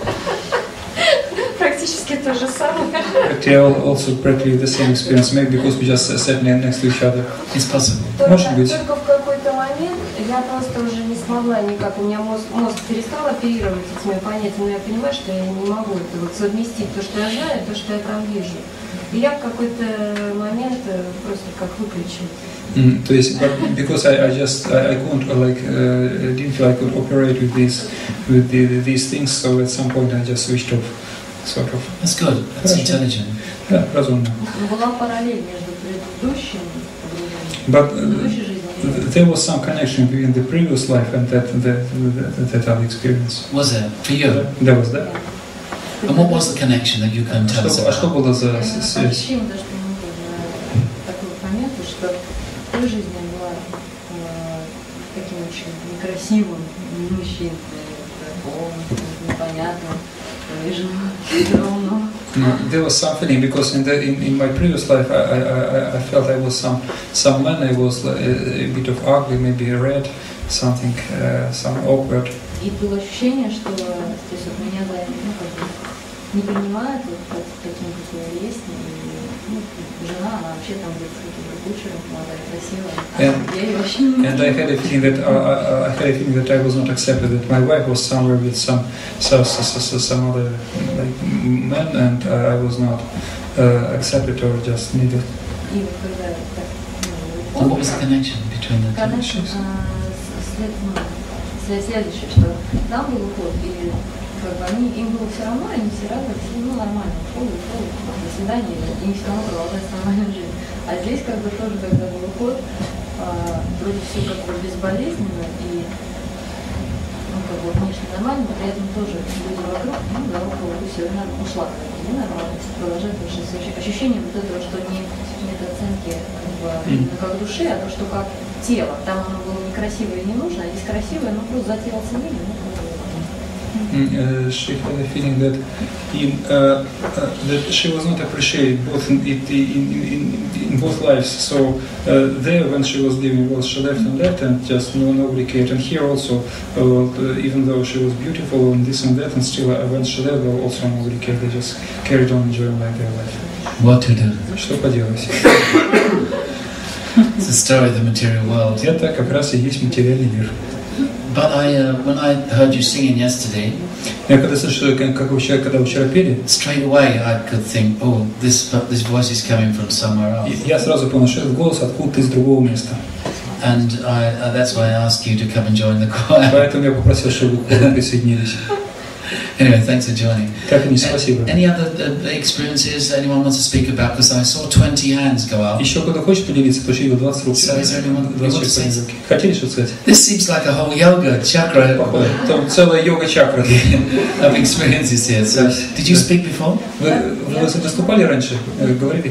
Практически то же самое. Actually, I al- also practically the same experience, maybe because we just sat ne- next to each other. It's possible. Может Только, быть. только в какой-то момент я просто уже не смогла никак, у меня мозг, мозг перестал оперировать этими понятиями, но я понимаю, что я не могу это вот совместить, то, что я знаю, и то, что я там вижу. И я в какой-то момент э, просто как выключилась. Mm, то есть, but because I, I just I, I couldn't uh, like uh, didn't feel I could operate with these with the, these things, so at some point I just switched off, sort of. That's good. That's Хорошо. intelligent. Да, разумно. Но была параллель между предыдущим погружением, But uh, предыдущей жизнью. th- there was some connection between the previous life and that that that, that other experience. Was there for you? Да, was, да? And what was the connection that you can tell us Что, а что about? было за Я с- связь? ощущение, даже, что мы тоже такой момент, что в той жизни я была э, таким очень некрасивым мужчиной, таким непонятным, рыжим, ровным. Mm, There was some feeling because in the in, in my previous life I, I, I, I felt I was some some man. I was a, a bit of ugly, maybe red, something, uh, some awkward. И было ощущение, что то есть, вот меня за ну, как бы, не принимают вот, как, таким, какой я есть. И, ну, жена, она вообще там где-то с каким-то кучером, молодая, красивая. А And- я ее вообще не And I had a feeling that uh, I, I had a feeling that I was not accepted. That my wife was somewhere with some so, so, so, so, some other like man, and uh, I was not uh, accepted or just needed. И вот когда так, ну, And what was the connection between the two? Конечно, след, ну, след следующее, что там был уход, и как бы они, им было все равно, они все радовались, ну нормально, уход, уход, до свидания, им все равно продолжать нормальную жизнь. А здесь как бы тоже, когда был уход, а, вроде все как бы безболезненно и ну, как бы внешне нормально, но при этом тоже люди вокруг, ну, дорога сегодня ушла, как бы, ненормально, продолжать дальше. Ощущение вот этого, что не, нет оценки как бы, именно как души, а то, что как тело. Там оно было некрасивое и не нужно, а здесь красивое, ну просто за тело ценили, ну как бы. uh, she had a feeling that in, uh, uh, that she was not appreciated both in, in, in, in both lives. So uh, there, when she was living, well, she left and left, and just no nobody cared. And here also, uh, even though she was beautiful and this and that, and still uh, when she left, well, also nobody cared. They just carried on enjoying like their life. What to do? Что поделать? It's the story of the material world. Это как раз и есть материальный мир. But I, uh, when I heard you singing yesterday, Я когда слышал, как вы вчера, когда вы вчера пели, straight away I could think, oh, this this voice is coming from somewhere else. я сразу понял, что этот голос откуда-то из другого места. And I, uh, that's why I asked you to come and join the choir. Поэтому я попросил, чтобы вы присоединились. Anyway, thanks for joining. Так и не спасибо. Any other uh, experiences anyone wants to speak about? Because I saw twenty hands go up. Еще кто-то хочет поделиться, потому что его двадцать рук. So is there anyone who wants to say something? Хотели что сказать? This seems like a whole yoga chakra. Походу, там целая йога-чакра of experiences here. So, did you speak before? Вы, вы выступали раньше? Говорили?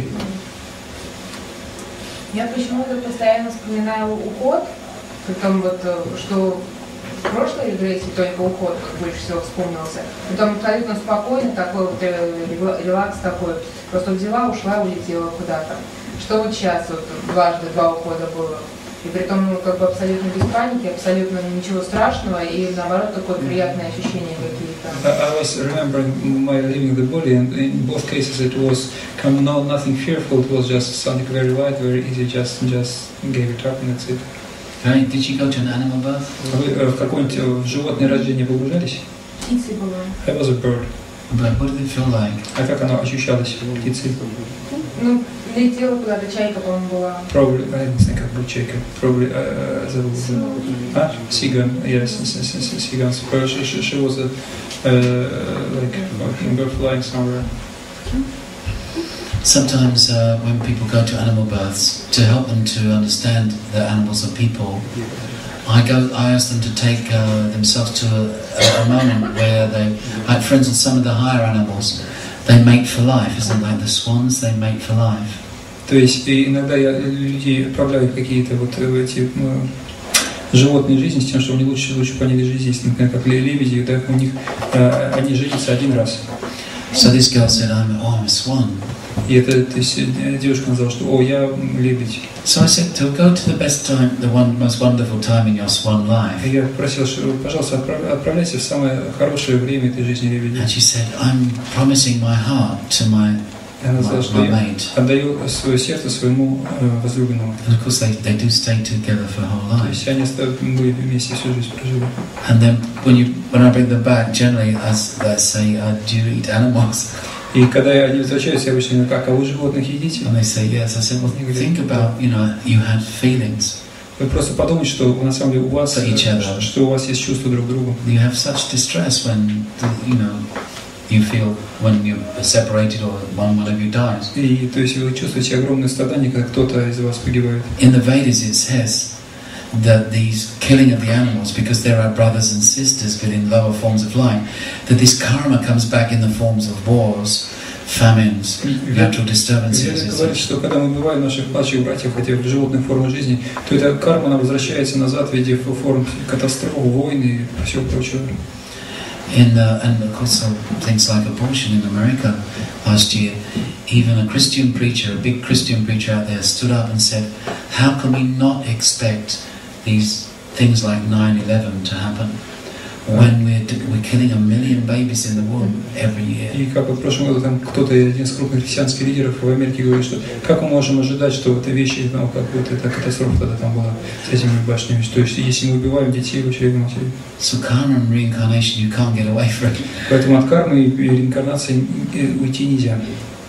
Я почему-то постоянно вспоминаю уход, потом вот, что в прошлой регрессии только уход больше всего вспомнился. Потом абсолютно спокойно, такой вот релакс такой. Просто взяла, ушла, улетела куда-то. Что вот сейчас вот дважды два ухода было. И при том, ну, как бы абсолютно без паники, абсолютно ничего страшного, и наоборот такое приятное ощущение какие-то. I was remembering my leaving the body, and in both cases it was come no nothing fearful. It was just something very light, very easy. Just just gave it up, and that's it. Right. Did you go to an animal birth? Вы в какое-нибудь животное рождение погружались? Птицей была. I was a bird. But what did it feel like? А как оно ощущалось птицей? Ну, летела куда-то, чайка, по-моему, была. Probably, I don't think как бы чайка. Probably, uh, забыл. А? Seagull, yes, seagull. She, she, she was a, uh, like a bird flying somewhere. Sometimes uh, when people go to animal births, to help them to understand that animals are people, I go. I ask them to take uh, themselves to a, a moment where they, like for instance, some of the higher animals, they mate for life, isn't it? Like the swans, they mate for life. То есть иногда я людей отправляю какие-то вот эти ну, животные жизни с тем, что они лучше лучше поняли жизнь, например, как лебеди, да, у них э, они женятся один раз. So this girl said, "I'm, oh, I'm a swan." И это, то есть, девушка сказала, что «О, я лебедь». So I said, "To go to the best time, the one most wonderful time in your swan life." И я просил, что, пожалуйста, отправляйся в самое хорошее время этой жизни лебедя. And she said, "I'm promising my heart to my." Она сказала, что я отдаю свое сердце своему возлюбленному. And of course, they they do stay together for a whole life. То есть они были вместе всю жизнь прожили. And then when you when I bring them back, generally, as I say, uh, "Do you eat animals?" И когда они возвращаются, я обычно говорю, как, а вы животных едите? And they say yes. I said, well, think about, you know, you had feelings. Вы просто подумайте, что на самом деле у вас, что, что у вас есть чувства друг к другу. You have such distress when, you know, you feel when you're separated or one one of you dies. И то есть вы чувствуете огромное страдание, когда кто-то из вас погибает. In the Vedas it says that these killing of the animals, because there are brothers and sisters but in lower forms of life, that this karma comes back in the forms of wars, famines, natural disturbances. Это говорит, что когда мы убиваем наших младших братьев, хотя в животных формах жизни, то эта карма она возвращается назад в виде форм катастроф, войн и всего прочего. In uh, and of course, so things like abortion in America last year, even a Christian preacher, a big Christian preacher out there, stood up and said, "How can we not expect these things like nine eleven to happen when we're we're killing a million babies in the womb every year?" И как в прошлом году там кто-то, один из крупных христианских лидеров в Америке говорит, что как мы можем ожидать, что вот эти вещи, ну, как вот эта катастрофа тогда там была с этими башнями, то есть если мы убиваем детей в очередной матери. So karma and reincarnation, you can't get away from it. Поэтому от кармы и реинкарнации уйти нельзя.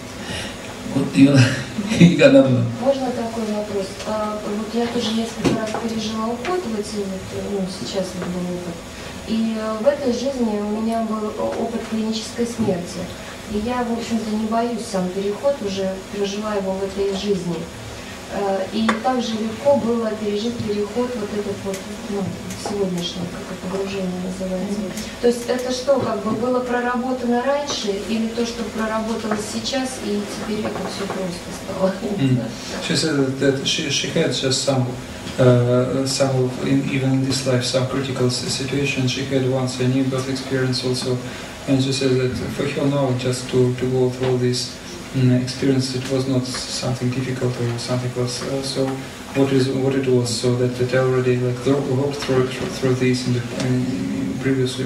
You got another one? Можно такой вопрос? А, вот я тоже несколько раз пережила уход в эти вот, ну, сейчас вот был опыт. И в этой жизни у меня был опыт клинической смерти. И я, в общем-то, не боюсь сам переход, уже проживаю его в этой жизни. И также легко было пережить переход вот этот вот, ну, сегодняшний, как это погружение называется. То есть это что, как бы было проработано раньше, или то, что проработалось сейчас, и теперь это все просто стало? Mm. She said that she, she had just some uh, some of, in, even in this life, some critical situation. She had once a near-birth experience also, and she said that for her now, just to, to go through this um, experience, it was not something difficult or something else. Uh, so what is what it was? So that that I already like walked through through, through this in the in previously.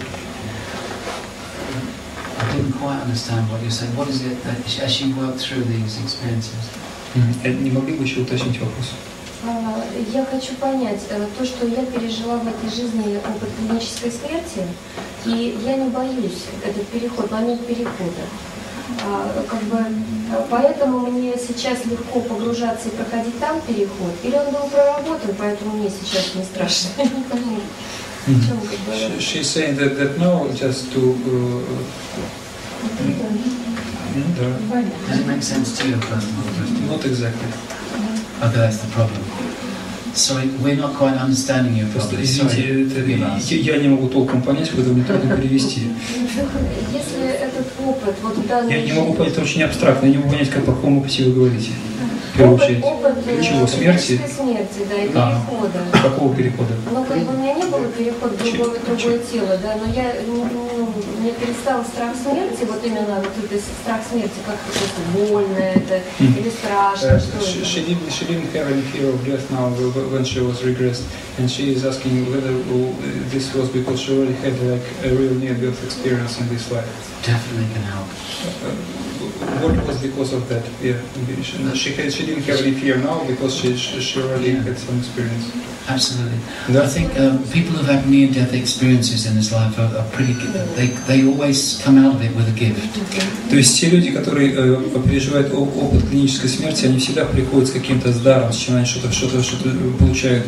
I didn't quite understand what you're saying. What is it that as she worked through these experiences? Не могли бы еще уточнить вопрос? Я хочу понять, то, что я пережила в этой жизни опыт клинической смерти, и я не боюсь этот переход, момент перехода. Как бы, поэтому мне сейчас легко погружаться и проходить там переход, или он был проработан, поэтому мне сейчас не страшно. Mm-hmm. She, she's saying that, that now just to uh, does it make sense to you? Not exactly. Okay, that's the problem. Sorry, we're not quite understanding you properly. Извините, я не могу толком понять, поэтому мне трудно перевести. Если этот опыт, вот в данном... Я не могу понять, это очень абстрактно, я не могу понять, как, по какому опыте вы говорите. В первую очередь. Опыт чего? Смерти? Смерти, да, и а, перехода. Какого перехода? Ну, как бы у меня не было перехода в другое, другое тело, да, но я, ну, мне перестал страх смерти, вот именно вот это страх смерти, как это больно это, mm. или страшно, uh, что she, это. She didn't, she didn't have any fear of death now when she was regressed, and she is asking whether this was because she already had like a real near-death experience in this life. Definitely can help. Uh, What was because of that? Yeah, she had, she didn't have any fear now because she she, she already yeah. had some experience. Absolutely. Yeah. I think um, people who have near-death experiences in this life are, are pretty. They they always come out of it with a gift. То есть те люди, которые э, переживают опыт клинической смерти, они всегда приходят с каким-то даром, с чем они что-то что-то что-то получают.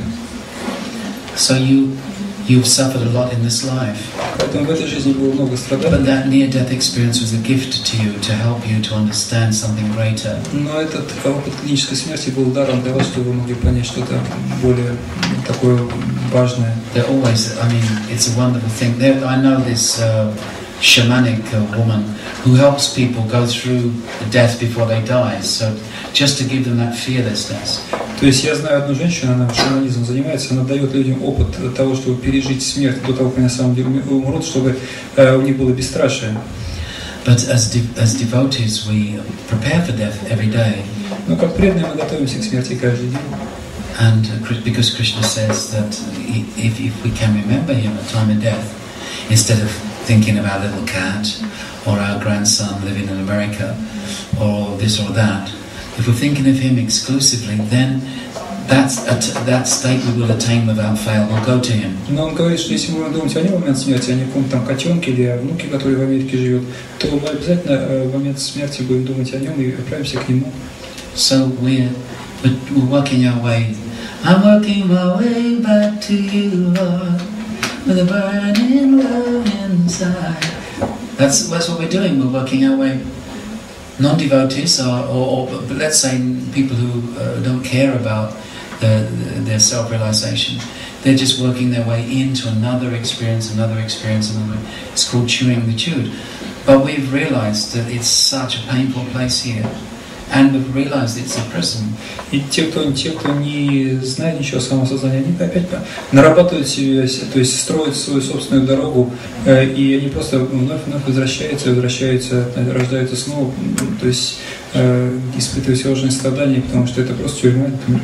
So you. You've suffered a lot in this life. Поэтому в этой жизни было много страданий. But that near-death experience was a gift to you to help you to understand something greater. Но этот опыт клинической смерти был даром для вас, чтобы вы могли понять что-то более такое важное. They're always, I mean, it's a wonderful thing. There, I know this uh, shamanic uh, woman who helps people go through the death before they die. So just to give them that fearlessness. То есть я знаю одну женщину, она шаманизмом занимается, она дает людям опыт того, чтобы пережить смерть до того, как они на самом деле умрут, чтобы э, у них было бесстрашие. But as, de as devotees, we prepare for death every day. Но как преданные мы готовимся к смерти каждый день. And uh, because Krishna says that if, if we can remember him at time of death, instead of thinking of our little cat or our grandson living in America or this or that, if we're thinking of him exclusively, then that's that state we will attain without fail. We'll go to him. Но он говорит, что если мы будем думать о нем в момент смерти, а не о каком-то там котенке или о внуке, который в Америке живет, то мы обязательно в момент смерти будем думать о нем и отправимся к нему. So we're we're working our way. I'm working my way back to you, Lord, with a burning love inside. That's that's what we're doing. We're working our way. Non-devotees, or, or, or let's say people who uh, don't care about the, the, their self-realization, they're just working their way into another experience, another experience, another. It's called chewing the tube. But we've realized that it's such a painful place here, and we've realized it's a prison. И те, кто, те, кто не знает ничего о самосознании, они опять нарабатывают себе, то есть строят свою собственную дорогу, э, и они просто вновь, вновь возвращаются, возвращаются, рождаются снова, то есть э, испытывают всевозможные страдания, потому что это просто тюрьма, это мир.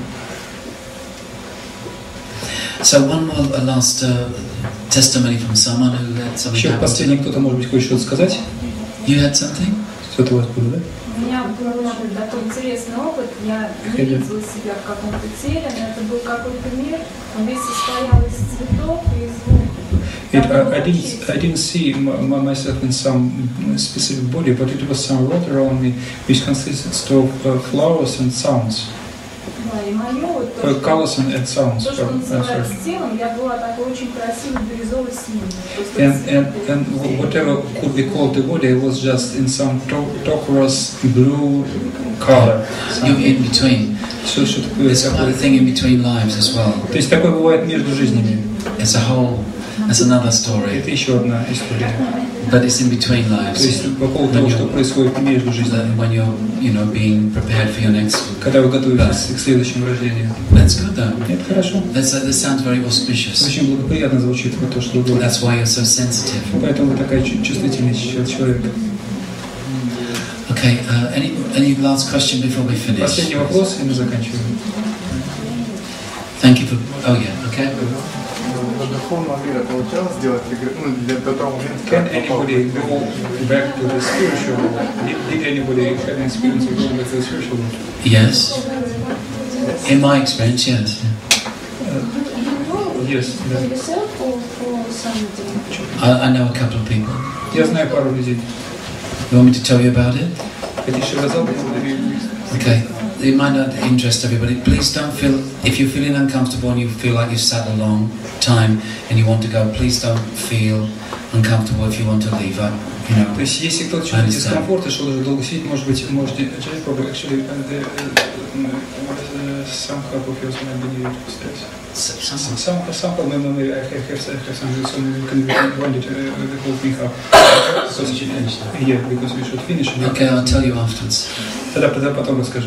So one more last uh, testimony from someone who had something. Еще последний кто-то, может быть, хочет что-то сказать? You had something? Что-то у вас было, да? У меня был такой интересный опыт, я не видела себя в каком-то теле, но это был какой-то мир, он весь состоял из цветов и из звуков. It, I, I didn't, I didn't see m myself in some specific body, but it was some world around me, which consisted of uh, flowers and sounds. Да, и мое вот то, uh, colors and, and sounds. То, что называется телом, я была такой очень красивой бирюзовой синей. And, and, and whatever could be called the body, it was just in some turquoise blue color. You're in between. So, so There's quite a thing in between lives as well. То есть такое бывает между жизнями. It's a whole That's another story. Это еще одна история. But it's in between То lives. есть по поводу того, что происходит между жизнями. When you're, you know, being prepared for your next. Когда вы готовитесь к следующему рождению. That's good, though. Это хорошо. That's, that sounds very auspicious. Очень благоприятно звучит вот то, что вы говорите. That's why you're so sensitive. Поэтому вы такая чувствительный человек. Okay. Uh, any any last question before we finish? Последний вопрос, и мы заканчиваем. Thank you for. Oh yeah. Okay. До духовного мира получалось сделать, ну, для до того момента, Can anybody go back to the spiritual world? Did, did anybody have an experience of going back to the spiritual world? Yes. In my experience, yes. Uh, yes. For yourself or for somebody? I, I know a couple of people. Я знаю пару людей. You want me to tell you about it? Хотите, чтобы я рассказал? Okay. It might not interest everybody. Please don't feel, if you're feeling uncomfortable and you feel like you've sat a long time and you want to go, please don't feel uncomfortable if you want to leave. I, you know, То есть, если кто-то чувствует дискомфорт и что даже долго сидеть, может быть, можете человек probably actually some help of yours might be needed upstairs. Some some some help maybe I have have some some can want it the whole thing up. Yeah, because we should finish. Okay, I'll tell you afterwards. Тогда потом расскажу.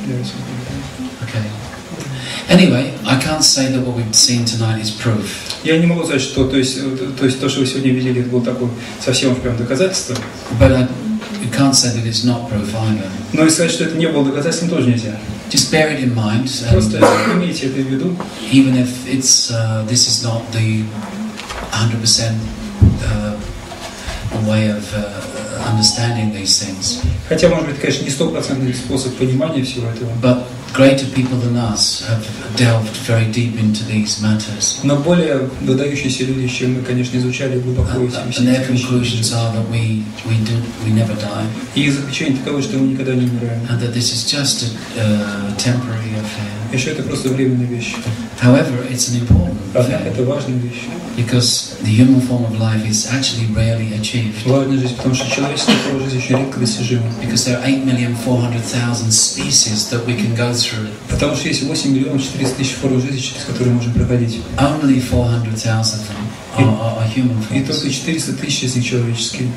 Okay. Anyway, I can't say that what we've seen tonight is proof. Я не могу сказать, что то есть то есть то, что вы сегодня видели, это было такое совсем прям доказательство. But I, you can't say that it's not proof either. Но и сказать, что это не было доказательством, тоже нельзя. Just bear it in mind. Просто имейте это в виду. Even if it's uh, this is not the one hundred percent uh, way of uh, understanding these things. Хотя, может быть, конечно, не стопроцентный способ понимания всего этого. But greater people than us have delved very deep into these matters. Но более выдающиеся люди, чем мы, конечно, изучали глубоко эти вещи. And their conclusions are that we we do we never die. И их заключение таково, что мы никогда не умираем. And that this is just a uh, temporary affair. И что это просто временная вещь. However, it's an important Однако affair. это важная вещь. Because the human form of life is actually rarely achieved. Важная жизнь, потому что человеческая форма жизни очень редко достижима. Because there are eight million four hundred thousand species that we can go through. Потому что есть восемь миллионов четыреста тысяч форм жизни, через которые можем проходить. Only four hundred thousand of them are, are, are human И forms. только четыреста тысяч из них человеческие.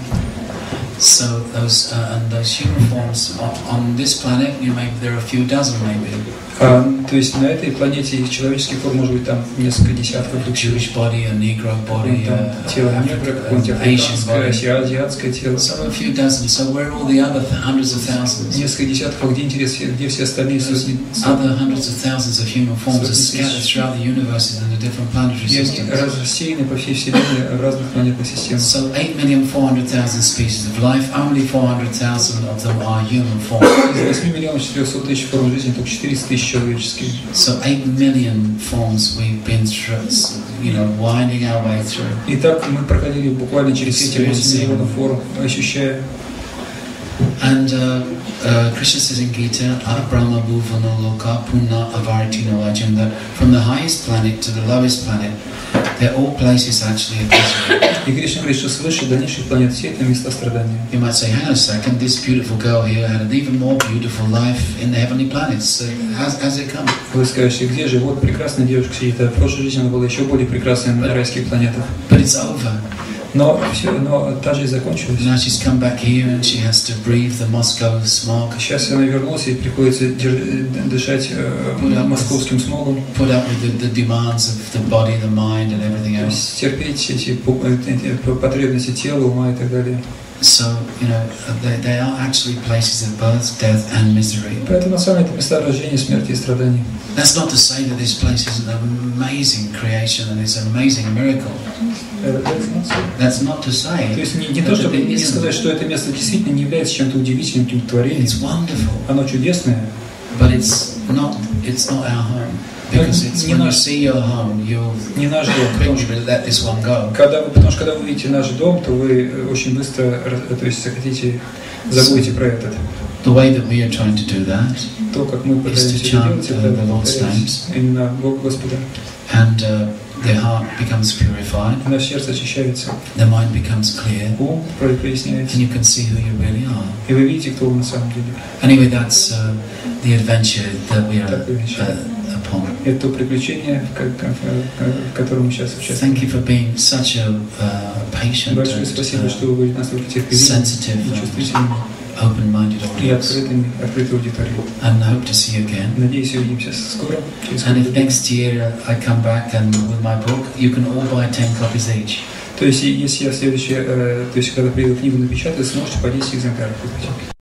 So those uh, and those human forms on, on this planet, you know, maybe there are a few dozen, maybe. А, то есть на этой планете их человеческих форм может быть там несколько десятков. Jewish body, a Negro body, Там uh, тело негра, какое-нибудь Asian африканское, body. азиатское тело. So a few dozen. So where are all the other th- hundreds of thousands? Несколько десятков, где интересно, где все остальные сотни. Other hundreds of thousands of human forms are scattered throughout the universe and the different planetary И они systems. рассеяны по всей Вселенной в разных планетных системах. So eight million four hundred thousand species of life, only four hundred thousand of them are human forms. Из восьми миллионов четырехсот тысяч форм жизни только четыреста тысяч человеческие. So eight million forms we've been through, you know, winding our way through. Итак, мы проходили буквально через эти восемь миллионов форм, ощущая. And uh, uh, Krishna says in Gita, Brahma Bhuvana Loka Punna Avartino Ajam, that from the highest planet to the lowest planet, they're all places actually of misery. И Кришна говорит, что свыше до низших планет все это места страдания. You might say, hang on a second, this beautiful girl here had an even more beautiful life in the heavenly planets. So how's, how's it come? Вы скажете, где же? Вот прекрасная девушка сидит, а в прошлой жизни она была еще более прекрасной на райских планетах. But it's over. Но все, но та жизнь закончилась. Now she's come back here and she has to breathe the Moscow smog. Сейчас она вернулась и приходится дышать э, московским смогом. Put up with the, the demands of the body, the mind, and everything else. Терпеть эти потребности тела, ума и так далее. So, you know, they, they are actually places of birth, death, and misery. Поэтому на самом деле это места рождения, смерти и страданий. That's not to say that this place is an amazing creation and it's an amazing miracle. That's not to say. То есть не, не то, чтобы не сказать, что это место действительно не является чем-то удивительным, каким-то творением. It's wonderful. Оно чудесное. But it's not. It's not our home. Because it's when you see your home, you'll quickly let this one go. Когда вы, потому что когда вы видите наш дом, то вы очень быстро, то есть захотите, забудете про этот. The way that we are trying to do that То, как мы is to пытаемся chant делать, uh, это the Lord's names, именно Бог Господа. and uh, their heart becomes purified, Наше сердце очищается, their mind becomes clear, ум проясняется, and you can see who you really are. и вы видите, кто вы на самом деле. Anyway, that's uh, the adventure that we are Так или иначе. uh, a upon. Это то приключение, в, ко- в котором мы сейчас участвуем. Thank you for being such a uh, patient Большое and спасибо, что вы uh, были настолько терпеливыми sensitive и and чувствительными open-minded и audience. открытыми, открытой аудиторией. And hope to see you again. Надеюсь, увидимся скоро. через And if какое-то время. next year I come back and with my book, you can all buy ten copies each. То есть, и- если я в следующее, э, то есть, когда приеду книгу напечатать, сможете по десять экземпляров купить.